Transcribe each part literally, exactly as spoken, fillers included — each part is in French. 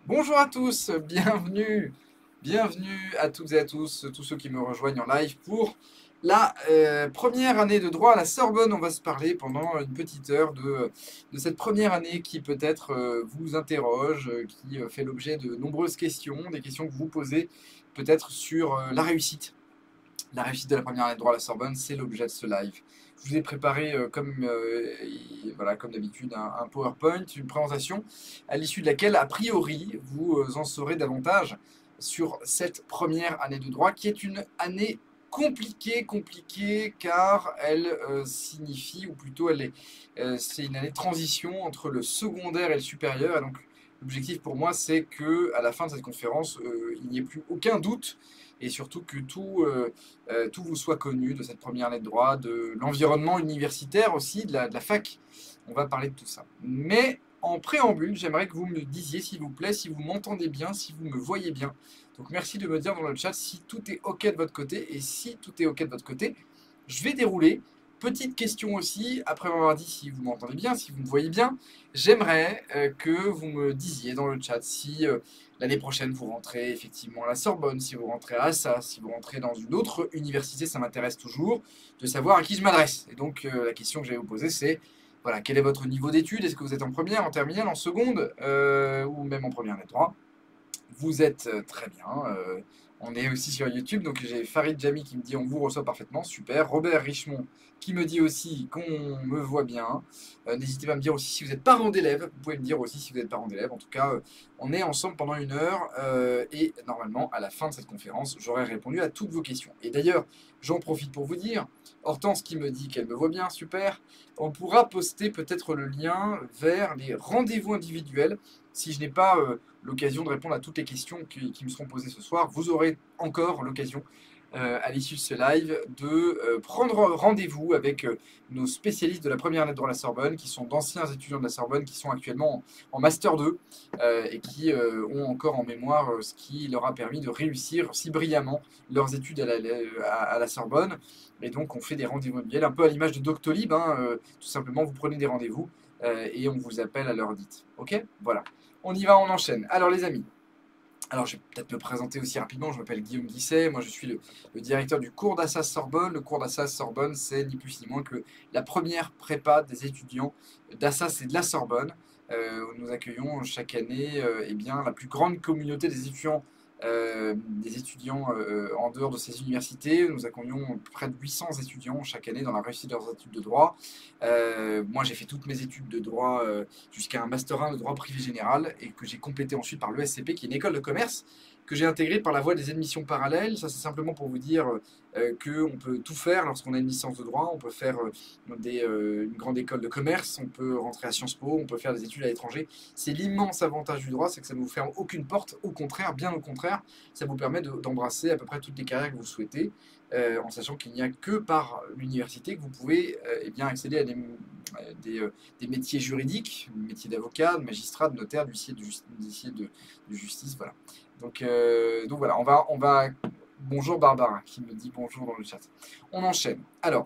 Bonjour à tous, bienvenue, bienvenue à toutes et à tous, tous ceux qui me rejoignent en live pour la euh, première année de droit à la Sorbonne. On va se parler pendant une petite heure de, de cette première année qui peut-être euh, vous interroge, euh, qui euh, fait l'objet de nombreuses questions, des questions que vous posez peut-être sur euh, la réussite. La réussite de la première année de droit à la Sorbonne, c'est l'objet de ce live. Je vous ai préparé, euh, comme, euh, et voilà, comme d'habitude, un, un PowerPoint, une présentation, à l'issue de laquelle, a priori, vous euh, en saurez davantage sur cette première année de droit, qui est une année compliquée, compliquée, car elle euh, signifie, ou plutôt elle est, euh, c'est une année de transition entre le secondaire et le supérieur. Et donc, l'objectif pour moi, c'est que à la fin de cette conférence, euh, il n'y ait plus aucun doute et surtout que tout, euh, euh, tout vous soit connu de cette première année de droit, de l'environnement universitaire aussi, de la, de la fac. On va parler de tout ça. Mais en préambule, j'aimerais que vous me disiez, s'il vous plaît, si vous m'entendez bien, si vous me voyez bien. Donc merci de me dire dans le chat si tout est OK de votre côté. Et si tout est OK de votre côté, je vais dérouler. Petite question aussi, après m'avoir dit si vous m'entendez bien, si vous me voyez bien, j'aimerais euh, que vous me disiez dans le chat si euh, l'année prochaine vous rentrez effectivement à la Sorbonne, si vous rentrez à Assas, si vous rentrez dans une autre université, ça m'intéresse toujours de savoir à qui je m'adresse. Et donc euh, la question que je vais vous poser c'est, voilà, quel est votre niveau d'études? Est-ce que vous êtes en première, en terminale, en seconde, euh, ou même en première année de droit? Vous êtes euh, très bien. euh, on est aussi sur YouTube, donc j'ai Farid Jami qui me dit on vous reçoit parfaitement, super. Robert Richemont qui me dit aussi qu'on me voit bien. Euh, N'hésitez pas à me dire aussi si vous êtes parent d'élève, vous pouvez me dire aussi si vous êtes parent d'élève. En tout cas, euh, on est ensemble pendant une heure euh, et normalement, à la fin de cette conférence, j'aurai répondu à toutes vos questions. Et d'ailleurs, j'en profite pour vous dire, Hortense qui me dit qu'elle me voit bien, super. On pourra poster peut-être le lien vers les rendez-vous individuels si je n'ai pas euh, l'occasion de répondre à toutes les questions qui, qui me seront posées ce soir. Vous aurez encore l'occasion, euh, à l'issue de ce live, de euh, prendre rendez-vous avec euh, nos spécialistes de la première année de droit à la Sorbonne, qui sont d'anciens étudiants de la Sorbonne, qui sont actuellement en, en Master deux, euh, et qui euh, ont encore en mémoire euh, ce qui leur a permis de réussir si brillamment leurs études à la, à, à la Sorbonne. Et donc, on fait des rendez-vous individuels, un peu à l'image de Doctolib, hein, euh, tout simplement, vous prenez des rendez-vous, euh, et on vous appelle à l'heure dite. Ok? Voilà. On y va, on enchaîne. Alors les amis, alors je vais peut-être me présenter aussi rapidement, je m'appelle Guillaume Guisset, moi je suis le, le directeur du cours d'Assas Sorbonne. Le cours d'Assas Sorbonne, c'est ni plus ni moins que la première prépa des étudiants d'Assas et de la Sorbonne. Euh, où nous accueillons chaque année euh, eh bien, la plus grande communauté des étudiants, euh, des étudiants euh, en dehors de ces universités. Nous accueillons près de huit cents étudiants chaque année dans la réussite de leurs études de droit. Euh, moi j'ai fait toutes mes études de droit euh, jusqu'à un master un de droit privé général et que j'ai complété ensuite par l'E S C P qui est une école de commerce que j'ai intégrée par la voie des admissions parallèles. Ça c'est simplement pour vous dire euh, qu'on peut tout faire lorsqu'on a une licence de droit. On peut faire euh, des, euh, une grande école de commerce, on peut rentrer à Sciences Po, on peut faire des études à l'étranger. C'est l'immense avantage du droit, c'est que ça ne vous ferme aucune porte, au contraire, bien au contraire, ça vous permet d'embrasser à peu près toutes les carrières que vous souhaitez. Euh, en sachant qu'il n'y a que par l'université que vous pouvez euh, eh bien, accéder à des, des, euh, des métiers juridiques, métiers d'avocat, de magistrat, de notaire, d'huissier de, de, de, de justice. Voilà. Donc, euh, donc voilà, on va, on va. Bonjour Barbara qui me dit bonjour dans le chat. On enchaîne. Alors,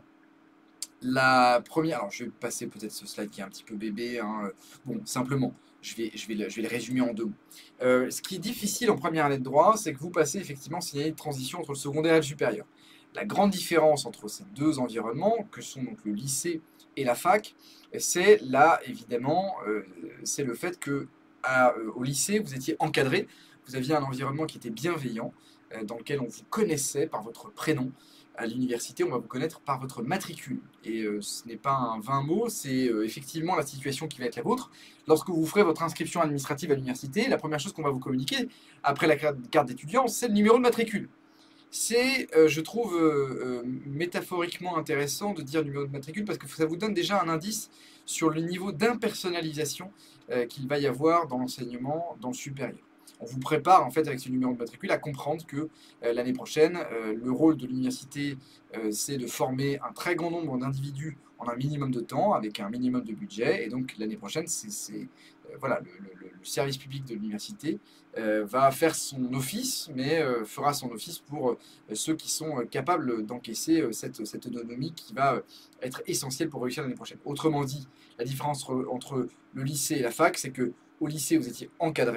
la première. Alors, je vais passer peut-être ce slide qui est un petit peu bébé. Hein. Bon, simplement, je vais, je, vais le, je vais le résumer en deux mots. Euh, ce qui est difficile en première année de droit, c'est que vous passez effectivement c'est une année de transition entre le secondaire et le supérieur. La grande différence entre ces deux environnements, que sont donc le lycée et la fac, c'est là, évidemment, euh, c'est le fait que à, euh, au lycée, vous étiez encadré, vous aviez un environnement qui était bienveillant, euh, dans lequel on vous connaissait par votre prénom. À l'université, on va vous connaître par votre matricule. Et euh, ce n'est pas un vain mot, c'est euh, effectivement la situation qui va être la vôtre. Lorsque vous ferez votre inscription administrative à l'université, la première chose qu'on va vous communiquer, après la carte d'étudiant, c'est le numéro de matricule. C'est, euh, je trouve, euh, euh, métaphoriquement intéressant de dire numéro de matricule parce que ça vous donne déjà un indice sur le niveau d'impersonnalisation euh, qu'il va y avoir dans l'enseignement dans le supérieur. On vous prépare en fait avec ce numéro de matricule à comprendre que euh, l'année prochaine, euh, le rôle de l'université, euh, c'est de former un très grand nombre d'individus en un minimum de temps, avec un minimum de budget. Et donc l'année prochaine, c'est euh, voilà, le, le, le, service public de l'université euh, va faire son office, mais euh, fera son office pour euh, ceux qui sont euh, capables d'encaisser euh, cette, cette autonomie qui va euh, être essentielle pour réussir l'année prochaine. Autrement dit, la différence entre, entre le lycée et la fac, c'est que au lycée, vous étiez encadré,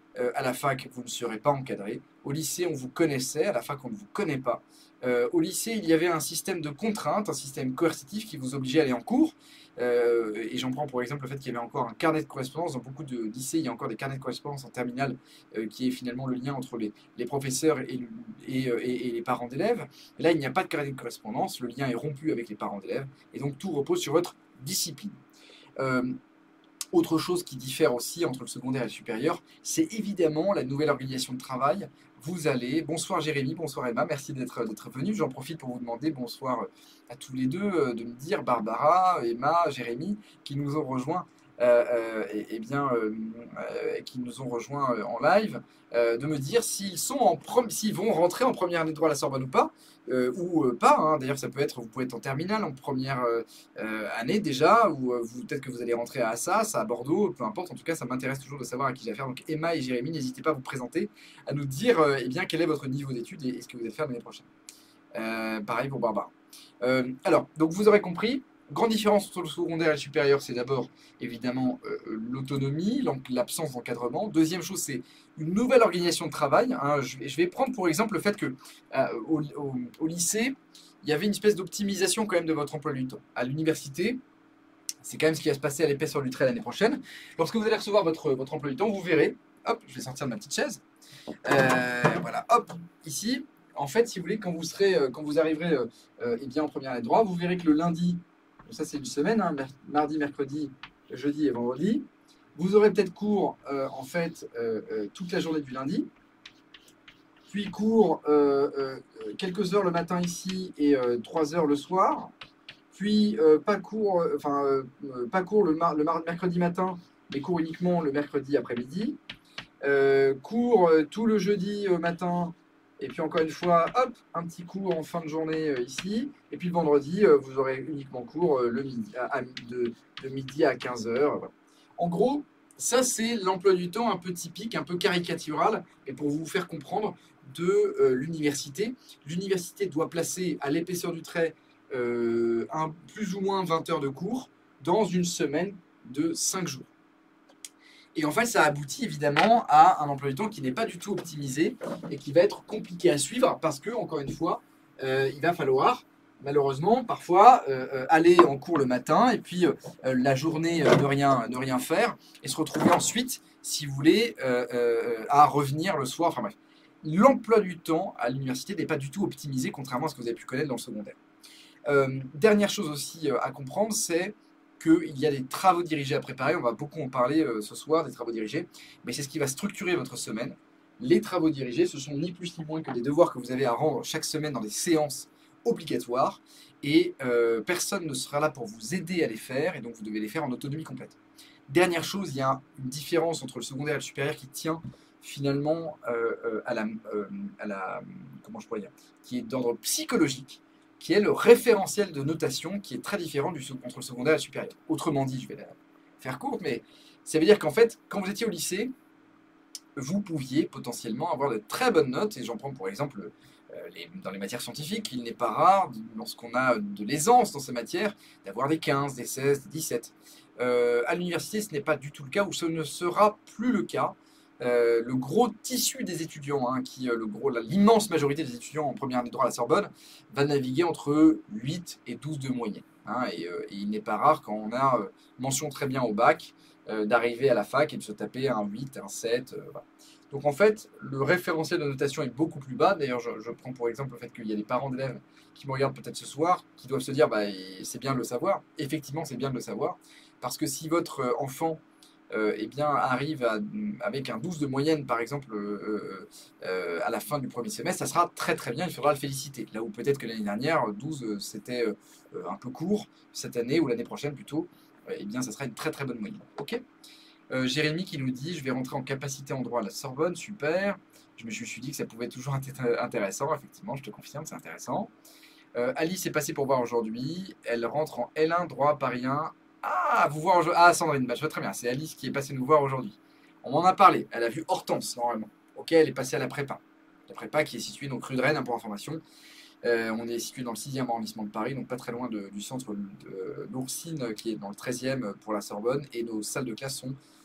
Euh, à la fac, vous ne serez pas encadré. Au lycée, on vous connaissait. À la fac, on ne vous connaît pas. Euh, au lycée, il y avait un système de contraintes, un système coercitif qui vous obligeait à aller en cours. Euh, et j'en prends pour exemple le fait qu'il y avait encore un carnet de correspondance. Dans beaucoup de lycées, il y a encore des carnets de correspondance en terminale, euh, qui est finalement le lien entre les, les professeurs et, le- et, euh, et- et les parents d'élèves. Et là, il n'y a pas de carnet de correspondance. Le lien est rompu avec les parents d'élèves. Et donc, tout repose sur votre discipline. Euh, Autre chose qui diffère aussi entre le secondaire et le supérieur, c'est évidemment la nouvelle organisation de travail. Vous allez, bonsoir Jérémy, bonsoir Emma, merci d'être d'être venus. J'en profite pour vous demander bonsoir à tous les deux, euh, de me dire Barbara, Emma, Jérémy, qui nous ont rejoints, euh, euh, et, et bien, euh, euh, qui nous ont rejoints euh, en live, euh, de me dire s'ils sont en prom- s'ils vont rentrer en première année de droit à la Sorbonne ou pas, euh, ou euh, pas. Hein. D'ailleurs, ça peut être, vous pouvez être en terminale, en première euh, euh, année déjà, ou euh, vous- peut-être que vous allez rentrer à Assas, à Bordeaux, peu importe. En tout cas, ça m'intéresse toujours de savoir à qui j'ai affaire. Donc Emma et Jérémy, n'hésitez pas à vous présenter, à nous dire euh, eh bien, quel est votre niveau d'études et, et ce que vous allez faire l'année prochaine. Euh, pareil pour Barbara. Euh, alors, donc vous aurez compris, grande différence entre le secondaire et le supérieur, c'est d'abord évidemment euh, l'autonomie, donc l'absence d'encadrement. Deuxième chose, c'est une nouvelle organisation de travail. Hein. Je, vais, je vais prendre pour exemple le fait que euh, au, au- au lycée, il y avait une espèce d'optimisation quand même de votre emploi du temps. À l'université, c'est quand même ce qui va se passer à l'épaisseur du trait l'année prochaine. Lorsque vous allez recevoir votre, votre emploi du temps, vous verrez, hop, je vais sortir de ma petite chaise. Euh, voilà, hop, ici, en fait, si vous voulez, quand vous serez, euh, quand vous arriverez euh, euh, eh bien, en première année de droit, vous verrez que le lundi, ça c'est une semaine, hein, mardi, mercredi, jeudi et vendredi, vous aurez peut-être cours euh, en fait euh, euh, toute la journée du lundi, puis cours euh, euh, quelques heures le matin ici et euh, trois heures le soir, puis euh, pas cours, euh, enfin euh, pas cours le, mar le mar mercredi matin, mais cours uniquement le mercredi après-midi. Euh, cours euh, tout le jeudi euh, matin, et puis encore une fois, hop, un petit cours en fin de journée euh, ici, et puis le vendredi, euh, vous aurez uniquement cours euh, le midi, à, à, de, de midi à quinze heures. Voilà. En gros, ça c'est l'emploi du temps un peu typique, un peu caricatural, et pour vous faire comprendre de euh, l'université. L'université doit placer à l'épaisseur du trait euh, un, plus ou moins vingt heures de cours dans une semaine de cinq jours. Et en fait, ça aboutit évidemment à un emploi du temps qui n'est pas du tout optimisé et qui va être compliqué à suivre parce que, encore une fois, euh, il va falloir, malheureusement, parfois euh, euh, aller en cours le matin et puis euh, la journée euh, ne, rien, ne rien faire et se retrouver ensuite, si vous voulez, euh, euh, à revenir le soir. Enfin bref, l'emploi du temps à l'université n'est pas du tout optimisé, contrairement à ce que vous avez pu connaître dans le secondaire. Euh, dernière chose aussi euh, à comprendre, c'est qu'il y a des travaux dirigés à préparer. On va beaucoup en parler euh, ce soir, des travaux dirigés, mais c'est ce qui va structurer votre semaine. Les travaux dirigés, ce sont ni plus ni moins que des devoirs que vous avez à rendre chaque semaine dans des séances obligatoires, et euh, personne ne sera là pour vous aider à les faire, et donc vous devez les faire en autonomie complète. Dernière chose, il y a une différence entre le secondaire et le supérieur qui tient finalement euh, euh, à, la, euh, à la, comment je pourrais dire, qui est d'ordre psychologique, qui est le référentiel de notation qui est très différent du, entre le secondaire et le supérieur. Autrement dit, je vais la faire courte, mais ça veut dire qu'en fait, quand vous étiez au lycée, vous pouviez potentiellement avoir de très bonnes notes, et j'en prends pour exemple euh, les, dans les matières scientifiques, il n'est pas rare, lorsqu'on a de l'aisance dans ces matières, d'avoir des quinze, des seize, des dix-sept. Euh, à l'université, ce n'est pas du tout le cas, ou ce ne sera plus le cas. Euh, le gros tissu des étudiants, hein, qui, euh, le gros, l'immense majorité des étudiants en première année de droit à la Sorbonne, va naviguer entre huit et douze de moyenne. Hein, et, euh, et, il n'est pas rare, quand on a euh, mention très bien au bac, euh, d'arriver à la fac et de se taper un huit, un sept. Euh, voilà. Donc en fait, le référentiel de notation est beaucoup plus bas. D'ailleurs, je, je prends pour exemple le fait qu'il y a des parents d'élèves qui me regardent peut-être ce soir, qui doivent se dire, bah, c'est bien de le savoir. Effectivement, c'est bien de le savoir, parce que si votre enfant euh, eh bien, arrive à, avec un douze de moyenne, par exemple, euh, euh, à la fin du premier semestre, ça sera très très bien, il faudra le féliciter. Là où peut-être que l'année dernière, douze, euh, c'était euh, un peu court, cette année, ou l'année prochaine plutôt, euh, eh bien, ça sera une très très bonne moyenne. Ok. Euh, Jérémy qui nous dit, je vais rentrer en capacité en droit à la Sorbonne, super. Je me suis dit que ça pouvait toujours être intéressant, effectivement, je te confirme, c'est intéressant. Euh, Alice est passée pour voir aujourd'hui, elle rentre en L un droit Paris un. Ah, vous voir aujourd'hui. Ah, Sandrine, bah, je vois très bien, c'est Alice qui est passée nous voir aujourd'hui. On m'en a parlé, elle a vu Hortense, normalement. Ok, elle est passée à la prépa. La prépa qui est située donc rue de Rennes, hein, pour information. Euh, on est situé dans le sixième arrondissement de Paris, donc pas très loin de, du centre de l'Oursine, qui est dans le treizième pour la Sorbonne, et nos salles de classe sont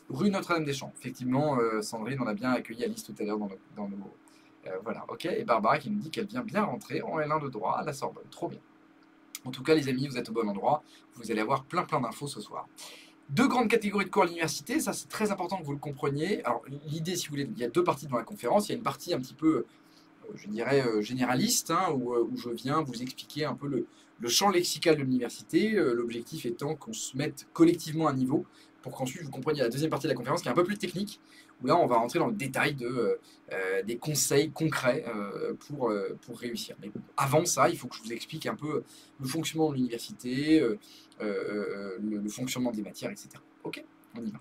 rue Notre-Dame-des-Champs. Effectivement, euh, Sandrine, on a bien accueilli Alice tout à l'heure dans nos... Dans nos euh, voilà, ok. Et Barbara qui nous dit qu'elle vient bien rentrer en L un de droit à la Sorbonne. Trop bien. En tout cas, les amis, vous êtes au bon endroit. Vous allez avoir plein plein d'infos ce soir. Deux grandes catégories de cours à l'université, ça c'est très important que vous le compreniez. Alors l'idée, si vous voulez, il y a deux parties dans la conférence. Il y a une partie un petit peu, je dirais, euh, généraliste, hein, où, euh, où je viens vous expliquer un peu le, le champ lexical de l'université, euh, l'objectif étant qu'on se mette collectivement à niveau, pour qu'ensuite vous compreniez la deuxième partie de la conférence, qui est un peu plus technique, où là on va rentrer dans le détail de, euh, euh, des conseils concrets euh, pour, euh, pour réussir. Mais avant ça, il faut que je vous explique un peu le fonctionnement de l'université, euh, euh, le, le fonctionnement des matières, et cetera. Ok, on y va.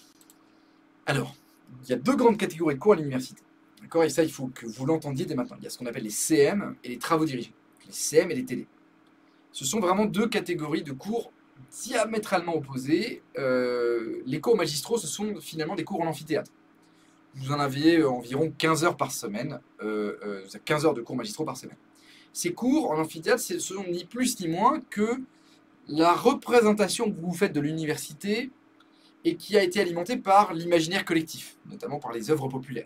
Alors, il y a deux grandes catégories de cours à l'université. D'accord. Et ça, il faut que vous l'entendiez dès maintenant. Il y a ce qu'on appelle les C M et les travaux dirigés. Les C M et les T D. Ce sont vraiment deux catégories de cours diamétralement opposées. Euh, les cours magistraux, ce sont finalement des cours en amphithéâtre. Vous en aviez environ quinze heures par semaine, euh, euh, quinze heures de cours magistraux par semaine. Ces cours en amphithéâtre, ce sont ni plus ni moins que la représentation que vous faites de l'université et qui a été alimentée par l'imaginaire collectif, notamment par les œuvres populaires.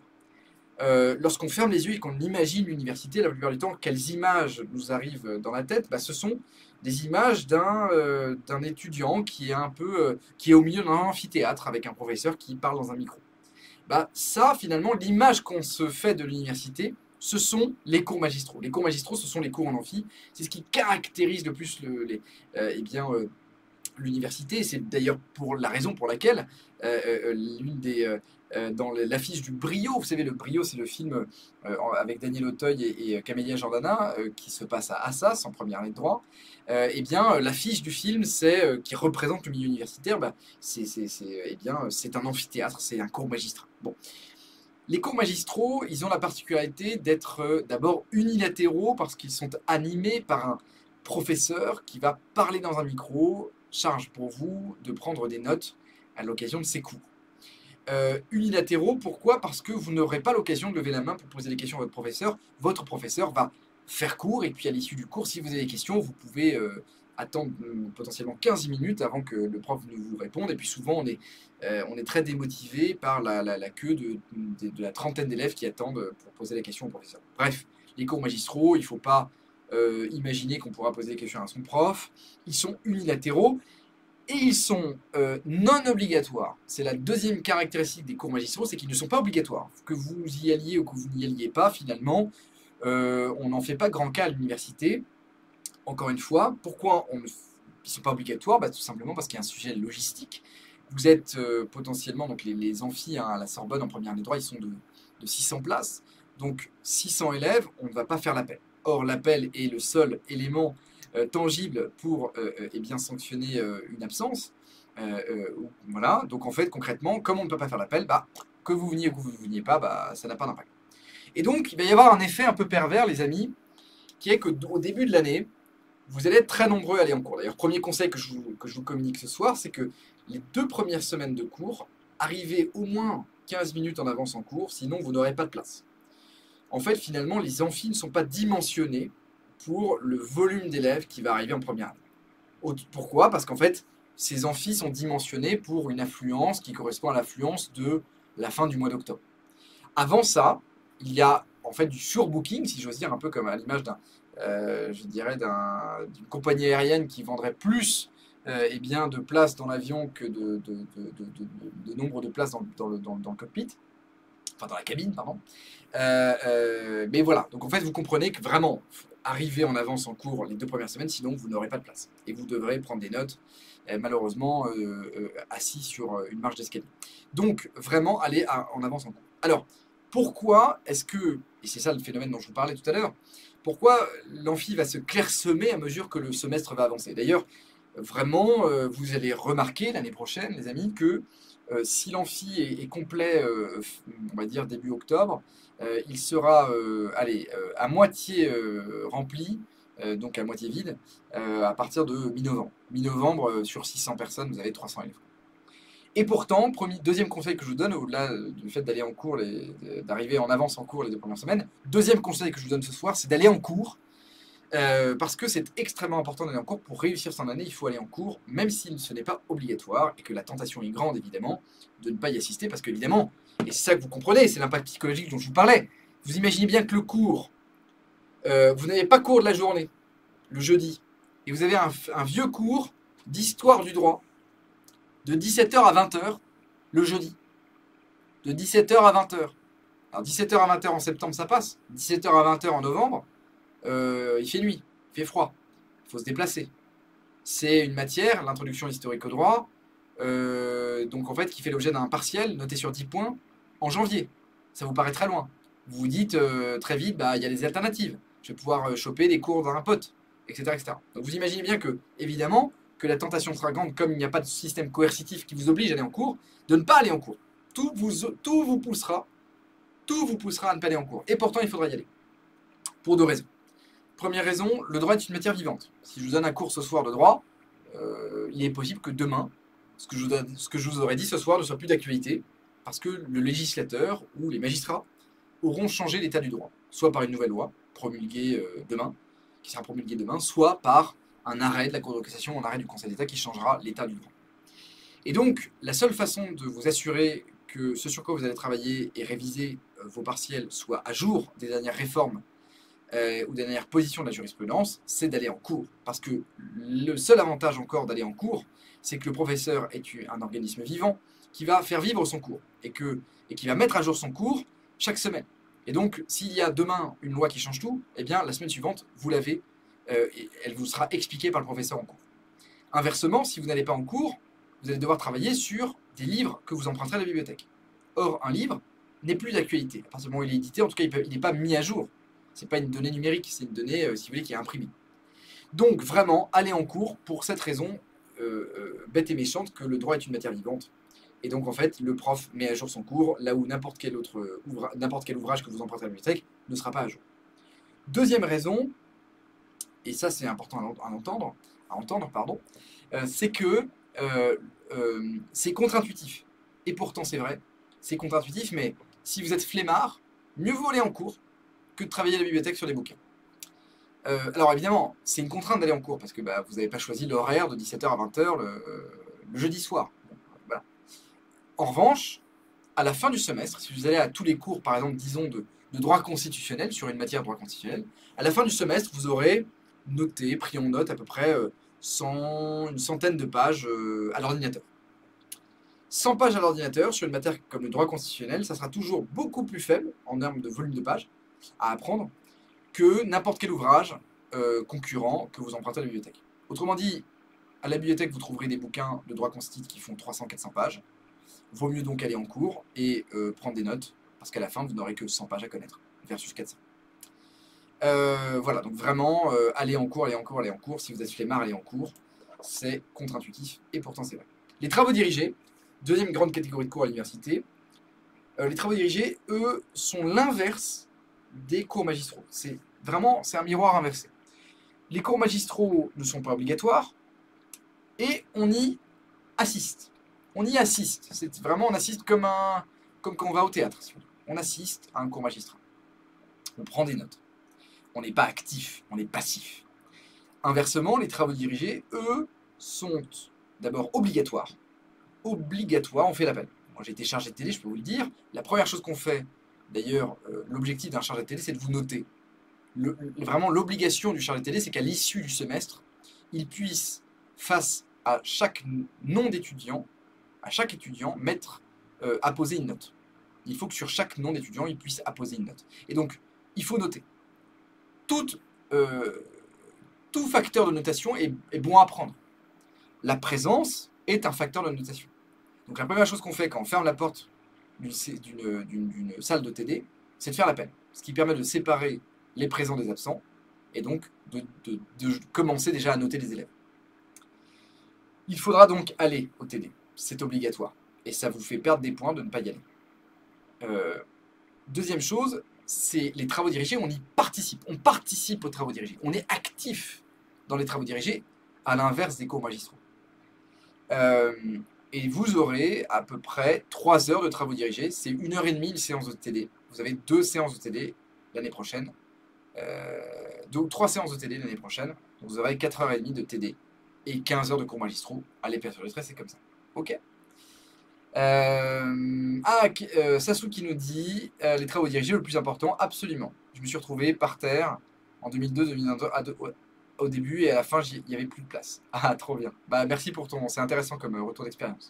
Euh, lorsqu'on ferme les yeux et qu'on imagine l'université, la plupart du temps, quelles images nous arrivent dans la tête, bah, ce sont des images d'un euh, d'un étudiant qui est un peu euh, qui est au milieu d'un amphithéâtre avec un professeur qui parle dans un micro. Bah, ça, finalement, l'image qu'on se fait de l'université, ce sont les cours magistraux. Les cours magistraux, ce sont les cours en amphi. C'est ce qui caractérise le plus le, les, euh, eh bien, euh, l'université. C'est d'ailleurs pour la raison pour laquelle euh, euh, l'une des euh, euh, dans l'affiche du Brio, vous savez, le Brio, c'est le film euh, avec Daniel Auteuil et, et Camélia Jordana euh, qui se passe à Assas en première année de droit. Euh, eh bien, l'affiche du film, c'est euh, qui représente le milieu universitaire. Bah, c'est eh bien, c'est un amphithéâtre, c'est un cours magistral. Bon. Les cours magistraux, ils ont la particularité d'être euh, d'abord unilatéraux parce qu'ils sont animés par un professeur qui va parler dans un micro, charge pour vous de prendre des notes à l'occasion de ces cours. Euh, unilatéraux, pourquoi? Parce que vous n'aurez pas l'occasion de lever la main pour poser des questions à votre professeur. Votre professeur va faire cours et puis à l'issue du cours, si vous avez des questions, vous pouvez euh, attendre euh, potentiellement quinze minutes avant que le prof ne vous réponde. Et puis souvent, on est, euh, on est très démotivé par la, la, la queue de, de, de la trentaine d'élèves qui attendent pour poser la question au professeur. Bref, les cours magistraux, il ne faut pas euh, imaginer qu'on pourra poser des questions à son prof. Ils sont unilatéraux. Et ils sont euh, non obligatoires. C'est la deuxième caractéristique des cours magistraux, c'est qu'ils ne sont pas obligatoires. Que vous y alliez ou que vous n'y alliez pas, finalement, euh, on n'en fait pas grand cas à l'université. Encore une fois, pourquoi on ne... ils ne sont pas obligatoires? Bah, tout simplement parce qu'il y a un sujet logistique. Vous êtes euh, potentiellement, donc les, les amphis hein, à la Sorbonne en première année de droit, ils sont de, de six cents places. Donc six cents élèves, on ne va pas faire l'appel. Or, l'appel est le seul élément Euh, tangible pour euh, eh bien, sanctionner euh, une absence. Euh, euh, voilà. Donc en fait, concrètement, comme on ne peut pas faire l'appel, bah, que vous veniez ou que vous ne veniez pas, bah, ça n'a pas d'impact. Et donc, il va y avoir un effet un peu pervers, les amis, qui est qu'au début de l'année, vous allez être très nombreux à aller en cours. D'ailleurs, premier conseil que je, vous, que je vous communique ce soir, c'est que les deux premières semaines de cours, arrivez au moins quinze minutes en avance en cours, sinon vous n'aurez pas de place. En fait, finalement, les amphis ne sont pas dimensionnés pour le volume d'élèves qui va arriver en première année. Pourquoi? Parce qu'en fait, ces amphis sont dimensionnés pour une affluence qui correspond à l'affluence de la fin du mois d'octobre. Avant ça, il y a en fait du surbooking, si j'ose dire, un peu comme à l'image d'un, euh, je dirais, d'une compagnie aérienne qui vendrait plus euh, eh bien, de places dans l'avion que de, de, de, de, de, de nombre de places dans, dans, le, dans, dans le cockpit, enfin dans la cabine, pardon. Euh, euh, mais voilà, donc en fait, vous comprenez que vraiment, arriver en avance en cours les deux premières semaines, sinon vous n'aurez pas de place. Et vous devrez prendre des notes, euh, malheureusement, euh, euh, assis sur une marche d'escalier. Donc, vraiment, aller à, en avance en cours. Alors, pourquoi est-ce que, et c'est ça le phénomène dont je vous parlais tout à l'heure, pourquoi l'amphi va se clairsemer à mesure que le semestre va avancer? D'ailleurs, vraiment, euh, vous allez remarquer l'année prochaine, les amis, que euh, si l'amphi est, est complet, euh, on va dire début octobre, euh, il sera euh, allez, euh, à moitié euh, rempli, euh, donc à moitié vide, euh, à partir de mi-novembre. Mi-novembre, euh, sur six cents personnes, vous avez trois cents élèves. Et pourtant, premier, deuxième conseil que je vous donne, au-delà du fait d'aller en cours, d'arriver en avance en cours les deux premières semaines, deuxième conseil que je vous donne ce soir, c'est d'aller en cours Euh, parce que c'est extrêmement important d'aller en cours. Pour réussir son année, il faut aller en cours, même si ce n'est pas obligatoire, et que la tentation est grande, évidemment, de ne pas y assister, parce qu'évidemment, et c'est ça que vous comprenez, c'est l'impact psychologique dont je vous parlais. Vous imaginez bien que le cours, euh, vous n'avez pas cours de la journée, le jeudi, et vous avez un, un vieux cours d'histoire du droit, de dix-sept heures à vingt heures, le jeudi. De dix-sept heures à vingt heures. Alors dix-sept heures à vingt heures en septembre, ça passe. dix-sept heures à vingt heures en novembre, euh, il fait nuit, il fait froid, il faut se déplacer. C'est une matière, l'introduction historique au droit, euh, donc en fait qui fait l'objet d'un partiel noté sur dix points en janvier. Ça vous paraît très loin. Vous vous dites euh, très vite, bah, il y a des alternatives. Je vais pouvoir euh, choper des cours d'un pote, et cetera, et cetera. Donc vous imaginez bien que, évidemment, que la tentation sera grande, comme il n'y a pas de système coercitif qui vous oblige à aller en cours, de ne pas aller en cours. Tout vous, tout vous poussera, tout vous poussera à ne pas aller en cours. Et pourtant, il faudra y aller. Pour deux raisons. Première raison, le droit est une matière vivante. Si je vous donne un cours ce soir de droit, euh, il est possible que demain, ce que, je vous, ce que je vous aurais dit ce soir ne soit plus d'actualité, parce que le législateur ou les magistrats auront changé l'état du droit, soit par une nouvelle loi promulguée euh, demain, qui sera promulguée demain, soit par un arrêt de la Cour de cassation, un arrêt du Conseil d'État qui changera l'état du droit. Et donc, la seule façon de vous assurer que ce sur quoi vous allez travailler et réviser euh, vos partiels soit à jour des dernières réformes euh, ou des dernières positions de la jurisprudence, c'est d'aller en cours. Parce que le seul avantage encore d'aller en cours, c'est que le professeur est un organisme vivant qui va faire vivre son cours et, que, et qui va mettre à jour son cours chaque semaine. Et donc, s'il y a demain une loi qui change tout, eh bien, la semaine suivante, vous l'avez, euh, et elle vous sera expliquée par le professeur en cours. Inversement, si vous n'allez pas en cours, vous allez devoir travailler sur des livres que vous emprunterez à la bibliothèque. Or, un livre n'est plus d'actualité. À partir du moment où il est édité, en tout cas, il n'est pas mis à jour. Ce n'est pas une donnée numérique, c'est une donnée, euh, si vous voulez, qui est imprimée. Donc, vraiment, allez en cours pour cette raison euh, euh, bête et méchante que le droit est une matière vivante. Et donc, en fait, le prof met à jour son cours, là où n'importe quel autre ouvra n'importe quel ouvrage que vous empruntez à la bibliothèque ne sera pas à jour. Deuxième raison, et ça c'est important à entendre, à entendre pardon, euh, c'est que euh, euh, c'est contre-intuitif. Et pourtant c'est vrai, c'est contre-intuitif, mais si vous êtes flemmard, mieux vaut aller en cours que de travailler à la bibliothèque sur des bouquins. Euh, alors évidemment, c'est une contrainte d'aller en cours, parce que bah, vous n'avez pas choisi l'horaire de dix-sept heures à vingt heures le, euh, le jeudi soir. Bon, voilà. En revanche, à la fin du semestre, si vous allez à tous les cours, par exemple, disons, de, de droit constitutionnel, sur une matière de droit constitutionnel, à la fin du semestre, vous aurez noté, pris en note à peu près euh, cent, une centaine de pages euh, à l'ordinateur. cent pages à l'ordinateur sur une matière comme le droit constitutionnel, ça sera toujours beaucoup plus faible en termes de volume de pages à apprendre que n'importe quel ouvrage euh, concurrent que vous empruntez à la bibliothèque. Autrement dit, à la bibliothèque, vous trouverez des bouquins de droit constitutionnel qui font trois cents à quatre cents pages. Vaut mieux donc aller en cours et euh, prendre des notes, parce qu'à la fin, vous n'aurez que cent pages à connaître, versus quatre cents. Euh, voilà, donc vraiment, euh, aller en cours, aller en cours, aller en cours. Si vous êtes flemmard, aller en cours. C'est contre-intuitif, et pourtant c'est vrai. Les travaux dirigés, deuxième grande catégorie de cours à l'université. Euh, les travaux dirigés, eux, sont l'inverse des cours magistraux. C'est vraiment, c'est un miroir inversé. Les cours magistraux ne sont pas obligatoires, et on y assiste. On y assiste. C'est vraiment, on assiste comme, un, comme quand on va au théâtre. On assiste à un cours magistral. On prend des notes. On n'est pas actif, on est passif. Inversement, les travaux dirigés, eux, sont d'abord obligatoires. Obligatoires, on fait l'appel. Moi, j'ai été chargé de télé, je peux vous le dire. La première chose qu'on fait, d'ailleurs, euh, l'objectif d'un chargé de télé, c'est de vous noter. Le, vraiment, l'obligation du chargé de télé, c'est qu'à l'issue du semestre, il puisse, face à chaque nom d'étudiant, à chaque étudiant, mettre, euh, apposer une note. Il faut que sur chaque nom d'étudiant, il puisse apposer une note. Et donc, il faut noter. Tout, euh, tout facteur de notation est, est bon à prendre. La présence est un facteur de notation. Donc la première chose qu'on fait quand on ferme la porte d'une salle de T D, c'est de faire l'appel. Ce qui permet de séparer les présents des absents et donc de, de, de commencer déjà à noter les élèves. Il faudra donc aller au T D. C'est obligatoire. Et ça vous fait perdre des points de ne pas y aller. Euh, deuxième chose, c'est les travaux dirigés, on y participe. On participe aux travaux dirigés. On est actif dans les travaux dirigés, à l'inverse des cours magistraux. Euh, et vous aurez à peu près trois heures de travaux dirigés. C'est une heure et demie une séance de T D. Vous avez deux séances de T D l'année prochaine. Euh, donc trois séances de T D l'année prochaine. Donc vous aurez quatre heures trente de T D et quinze heures de cours magistraux. Allez, perso, le stress, c'est comme ça. Ok. Euh, ah, euh, Sassou qui nous dit euh, les travaux dirigés, le plus important, absolument. Je me suis retrouvé par terre en deux mille deux deux mille vingt-deux à deux, au début et à la fin, il n'y avait plus de place. Ah, trop bien. Bah, merci pour ton. C'est intéressant comme retour d'expérience.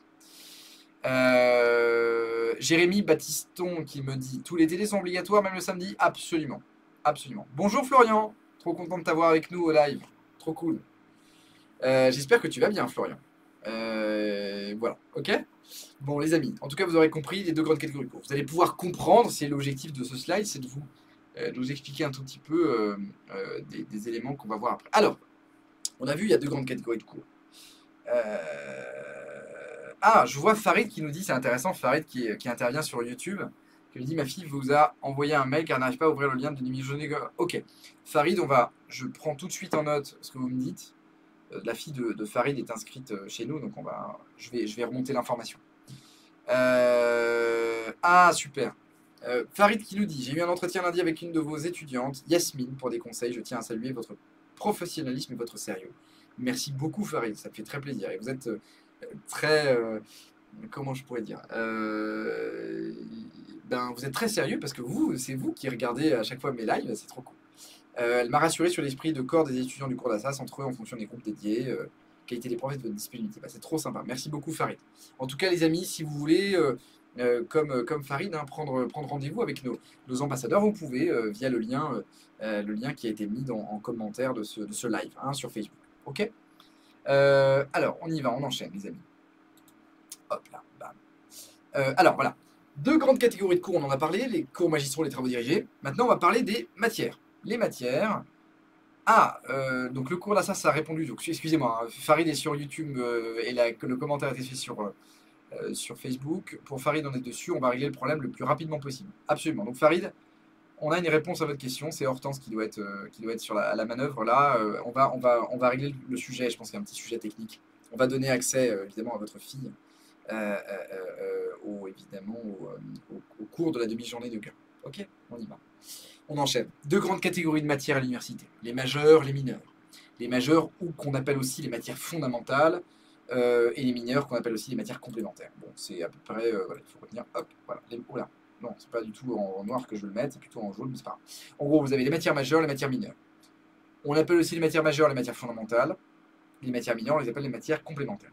Euh, Jérémy Baptiston qui me dit tous les T D sont obligatoires, même le samedi. Absolument. Absolument. Bonjour Florian. Trop content de t'avoir avec nous au live. Trop cool. Euh, J'espère que tu vas bien, Florian. Euh, voilà. Ok. Bon, les amis, en tout cas, vous aurez compris les deux grandes catégories de cours. Vous allez pouvoir comprendre, c'est l'objectif de ce slide, c'est de vous, euh, de vous expliquer un tout petit peu euh, euh, des, des éléments qu'on va voir après. Alors, on a vu, il y a deux grandes catégories de cours. Euh... Ah, je vois Farid qui nous dit, c'est intéressant, Farid qui, qui intervient sur YouTube, qui nous dit, ma fille vous a envoyé un mail car elle n'arrive pas à ouvrir le lien de demi-journée. Ok, Farid, on va, je prends tout de suite en note ce que vous me dites. La fille de, de Farid est inscrite chez nous, donc on va, je, vais, je vais remonter l'information. Euh, ah, super. Euh, Farid qui nous dit, j'ai eu un entretien lundi avec une de vos étudiantes, Yasmine, pour des conseils. Je tiens à saluer votre professionnalisme et votre sérieux. Merci beaucoup, Farid, ça me fait très plaisir. Et vous êtes euh, très... Euh, comment je pourrais dire euh, ben, vous êtes très sérieux parce que vous, c'est vous qui regardez à chaque fois mes lives, c'est trop cool. Euh, elle m'a rassuré sur l'esprit de corps des étudiants du cours d'Assas entre eux en fonction des groupes dédiés, euh, qualité des profs et de votre disponibilité. Bah, c'est trop sympa. Merci beaucoup Farid. En tout cas les amis, si vous voulez, euh, euh, comme, euh, comme Farid, hein, prendre, prendre rendez-vous avec nos, nos ambassadeurs, vous pouvez euh, via le lien, euh, le lien qui a été mis dans, en commentaire de ce, de ce live hein, sur Facebook. Ok. Euh, alors on y va, on enchaîne les amis. Hop là, bam. Euh, alors voilà, deux grandes catégories de cours, on en a parlé, les cours magistraux, les travaux dirigés. Maintenant on va parler des matières. Les matières. Ah, euh, donc le cours là, ça, ça a répondu. Donc excusez-moi, hein, Farid est sur YouTube euh, et la, que le commentaire a été fait sur, euh, sur Facebook. Pour Farid, on est dessus, on va régler le problème le plus rapidement possible. Absolument. Donc Farid, on a une réponse à votre question. C'est Hortense qui doit être, euh, qui doit être sur la, à la manœuvre là. Euh, on, va, on, va, on va régler le sujet. Je pense qu'il y a un petit sujet technique. On va donner accès euh, évidemment à votre fille euh, euh, euh, au, évidemment au, au, au cours de la demi-journée de cœur. Ok, on y va. On enchaîne. Deux grandes catégories de matières à l'université. Les majeurs, les mineurs. Les majeurs, ou qu'on appelle aussi les matières fondamentales, euh, et les mineurs, qu'on appelle aussi les matières complémentaires. Bon, c'est à peu près... Euh, voilà, il faut retenir... Hop, voilà. Les, oh là, non, c'est pas du tout en, en noir que je veux le mettre, c'est plutôt en jaune, mais c'est pas grave. En gros, vous avez les matières majeures, les matières mineures. On appelle aussi les matières majeures les matières fondamentales. Les matières mineures, on les appelle les matières complémentaires.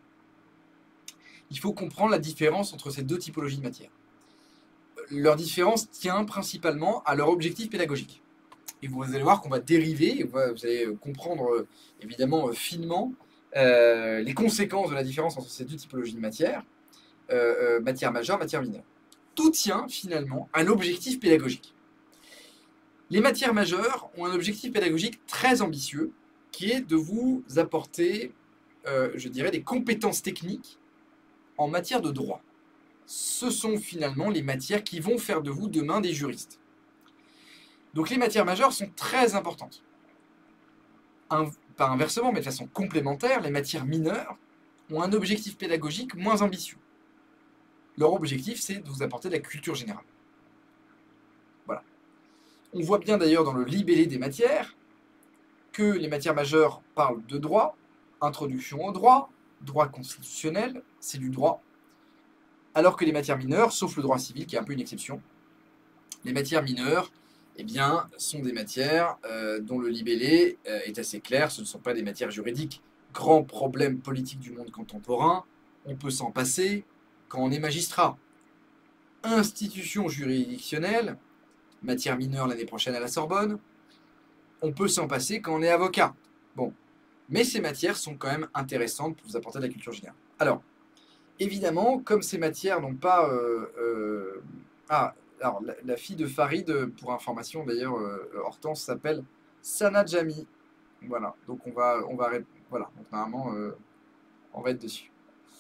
Il faut comprendre la différence entre ces deux typologies de matières. Leur différence tient principalement à leur objectif pédagogique. Et vous allez voir qu'on va dériver, vous allez comprendre évidemment finement euh, les conséquences de la différence entre ces deux typologies de matières, euh, euh, matière majeure, matière mineure. Tout tient finalement à l'objectif pédagogique. Les matières majeures ont un objectif pédagogique très ambitieux, qui est de vous apporter, euh, je dirais, des compétences techniques en matière de droit. Ce sont finalement les matières qui vont faire de vous demain des juristes. Donc les matières majeures sont très importantes. Un, pas inversement, mais de façon complémentaire, les matières mineures ont un objectif pédagogique moins ambitieux. Leur objectif, c'est de vous apporter de la culture générale. Voilà. On voit bien d'ailleurs dans le libellé des matières que les matières majeures parlent de droit, introduction au droit, droit constitutionnel, c'est du droit, alors que les matières mineures, sauf le droit civil, qui est un peu une exception, les matières mineures, eh bien, sont des matières euh, dont le libellé euh, est assez clair, ce ne sont pas des matières juridiques. Grand problème politique du monde contemporain, on peut s'en passer quand on est magistrat. Institution juridictionnelle, matière mineure l'année prochaine à la Sorbonne, on peut s'en passer quand on est avocat. Bon, mais ces matières sont quand même intéressantes pour vous apporter de la culture générale. Alors, évidemment, comme ces matières n'ont pas... Euh, euh, ah, alors, la, la fille de Farid, pour information d'ailleurs, euh, Hortense s'appelle Sana Jami. Voilà, donc on va... On va voilà, donc normalement, euh, on va être dessus.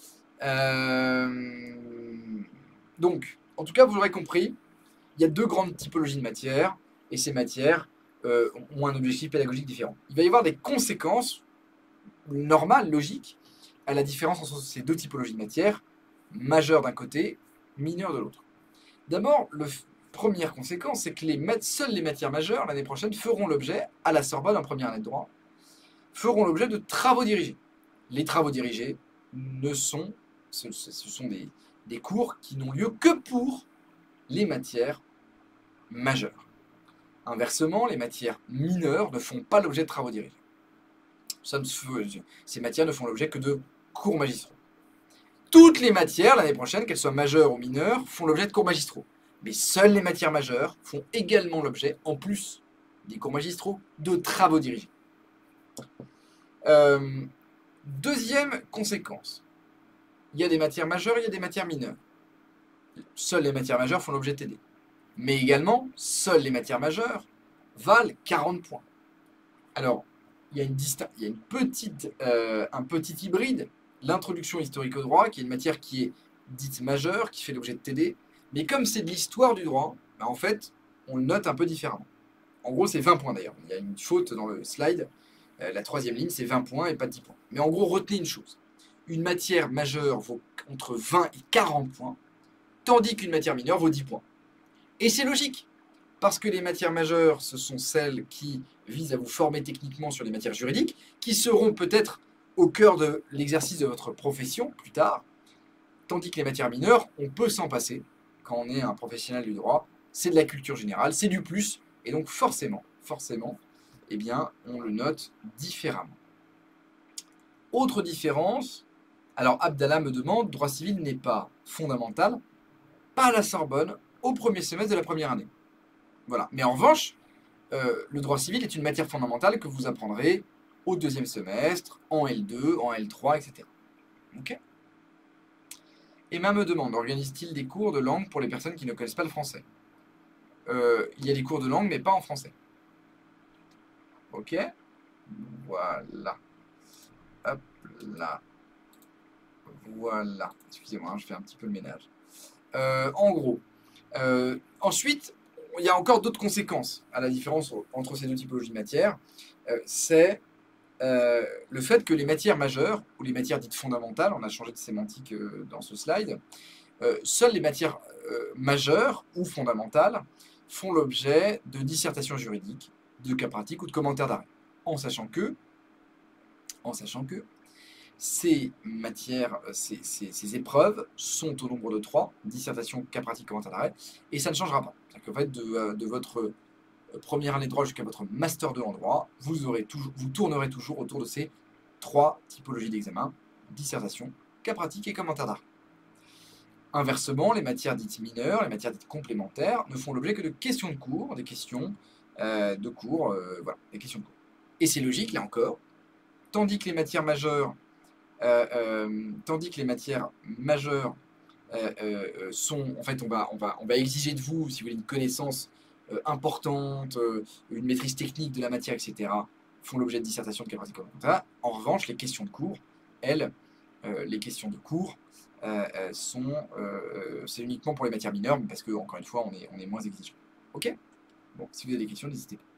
Euh, donc, en tout cas, vous l'aurez compris, il y a deux grandes typologies de matières, et ces matières euh, ont un objectif pédagogique différent. Il va y avoir des conséquences normales, logiques, à la différence entre ces deux typologies de matières, majeures d'un côté, mineures de l'autre. D'abord, le, première conséquence, c'est que les, seules les matières majeures, l'année prochaine, feront l'objet, à la Sorbonne, en première année de droit, feront l'objet de travaux dirigés. Les travaux dirigés ne sont, ce, ce sont des, des cours qui n'ont lieu que pour les matières majeures. Inversement, les matières mineures ne font pas l'objet de travaux dirigés. Ces matières ne font l'objet que de cours magistraux. Toutes les matières, l'année prochaine, qu'elles soient majeures ou mineures, font l'objet de cours magistraux. Mais seules les matières majeures font également l'objet, en plus des cours magistraux, de travaux dirigés. Euh, deuxième conséquence. Il y a des matières majeures, il y a des matières mineures. Seules les matières majeures font l'objet de T D. Mais également, seules les matières majeures valent quarante points. Alors, il y a, une il y a une petite, euh, un petit hybride, l'introduction historique au droit, qui est une matière qui est dite majeure, qui fait l'objet de T D, mais comme c'est de l'histoire du droit, bah en fait, on le note un peu différemment. En gros, c'est vingt points d'ailleurs. Il y a une faute dans le slide. Euh, la troisième ligne, c'est vingt points et pas dix points. Mais en gros, retenez une chose. Une matière majeure vaut entre vingt et quarante points, tandis qu'une matière mineure vaut dix points. Et c'est logique, parce que les matières majeures, ce sont celles qui visent à vous former techniquement sur les matières juridiques, qui seront peut-être au cœur de l'exercice de votre profession plus tard, tandis que les matières mineures, on peut s'en passer quand on est un professionnel du droit, c'est de la culture générale, c'est du plus, et donc forcément, forcément, eh bien, on le note différemment. Autre différence, alors Abdallah me demande, droit civil n'est pas fondamental, pas à la Sorbonne, au premier semestre de la première année. Voilà. Mais en revanche, euh, le droit civil est une matière fondamentale que vous apprendrez au deuxième semestre, en L deux, en L trois, et cetera. Ok ? Emma me demande, organise-t-il des cours de langue pour les personnes qui ne connaissent pas le français ? euh, Il y a des cours de langue, mais pas en français. Ok ? Voilà. Hop là. Voilà. Excusez-moi, hein, je fais un petit peu le ménage. Euh, en gros. Euh, ensuite, il y a encore d'autres conséquences à la différence entre ces deux typologies de matières. Euh, c'est euh, le fait que les matières majeures, ou les matières dites fondamentales, on a changé de sémantique euh, dans ce slide, euh, seules les matières euh, majeures ou fondamentales font l'objet de dissertations juridiques, de cas pratiques ou de commentaires d'arrêt. En sachant que, en sachant que ces matières, ces, ces, ces épreuves sont au nombre de trois, dissertation, cas pratique, commentaire d'arrêt, et ça ne changera pas. C'est-à-dire qu'en fait, de, de votre première année de droit jusqu'à votre master deux en droit, vous, aurez toujours, vous tournerez toujours autour de ces trois typologies d'examen, dissertation, cas pratique et commentaire d'arrêt. Inversement, les matières dites mineures, les matières dites complémentaires, ne font l'objet que de questions de cours, des questions euh, de cours, euh, voilà, des questions de cours. Et c'est logique, là encore, tandis que les matières majeures Euh, euh, tandis que les matières majeures euh, euh, sont, en fait, on va, on, va, on va exiger de vous, si vous voulez, une connaissance euh, importante, euh, une maîtrise technique de la matière, et cetera, font l'objet de dissertation de cas pratique commentaire. En revanche, les questions de cours, elles, euh, les questions de cours, euh, euh, sont, euh, c'est uniquement pour les matières mineures, parce que, encore une fois, on est, on est moins exigeant. Ok ? Bon, si vous avez des questions, n'hésitez pas.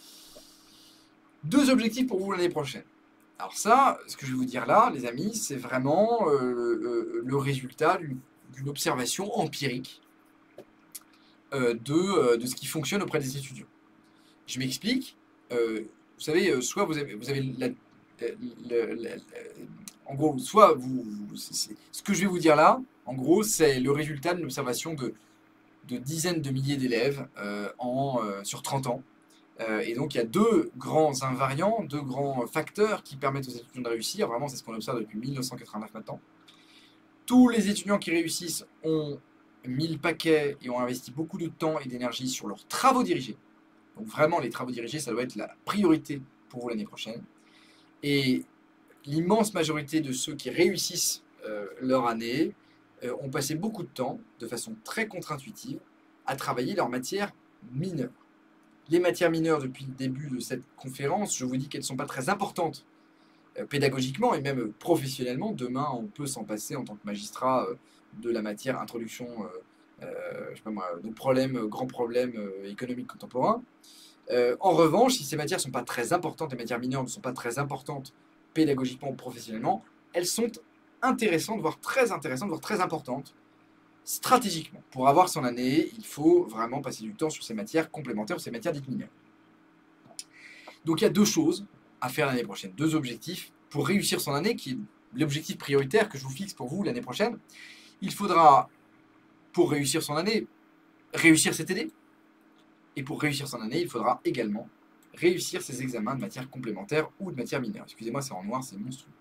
Deux objectifs pour vous l'année prochaine. Alors ça, ce que je vais vous dire là, les amis, c'est vraiment euh, euh, le résultat d'une observation empirique euh, de, euh, de ce qui fonctionne auprès des étudiants. Je m'explique. Euh, vous savez, soit vous avez, vous avez la, la, la, la, en gros, soit vous, vous ce que je vais vous dire là, en gros, c'est le résultat d'une observation de, de dizaines de milliers d'élèves euh, en euh, sur trente ans. Euh, et donc, il y a deux grands invariants, deux grands facteurs qui permettent aux étudiants de réussir. Vraiment, c'est ce qu'on observe depuis mille neuf cent quatre-vingt-neuf maintenant. Tous les étudiants qui réussissent ont mis le paquet et ont investi beaucoup de temps et d'énergie sur leurs travaux dirigés. Donc vraiment, les travaux dirigés, ça doit être la priorité pour vous l'année prochaine. Et l'immense majorité de ceux qui réussissent euh, leur année euh, ont passé beaucoup de temps, de façon très contre-intuitive, à travailler leur matière mineure. Les matières mineures, depuis le début de cette conférence, je vous dis qu'elles ne sont pas très importantes euh, pédagogiquement et même euh, professionnellement. Demain, on peut s'en passer en tant que magistrat euh, de la matière introduction euh, euh, je sais pas moi, aux problèmes, euh, grands problèmes euh, économiques contemporains. Euh, en revanche, si ces matières ne sont pas très importantes, les matières mineures ne sont pas très importantes pédagogiquement ou professionnellement, elles sont intéressantes, voire très intéressantes, voire très importantes, stratégiquement, pour avoir son année, il faut vraiment passer du temps sur ces matières complémentaires ou ces matières dites mineures. Donc il y a deux choses à faire l'année prochaine, deux objectifs pour réussir son année, qui est l'objectif prioritaire que je vous fixe pour vous l'année prochaine. Il faudra, pour réussir son année, réussir ses T D. Et pour réussir son année, il faudra également réussir ses examens de matières complémentaires ou de matières mineures. Excusez-moi, c'est en noir, c'est monstrueux.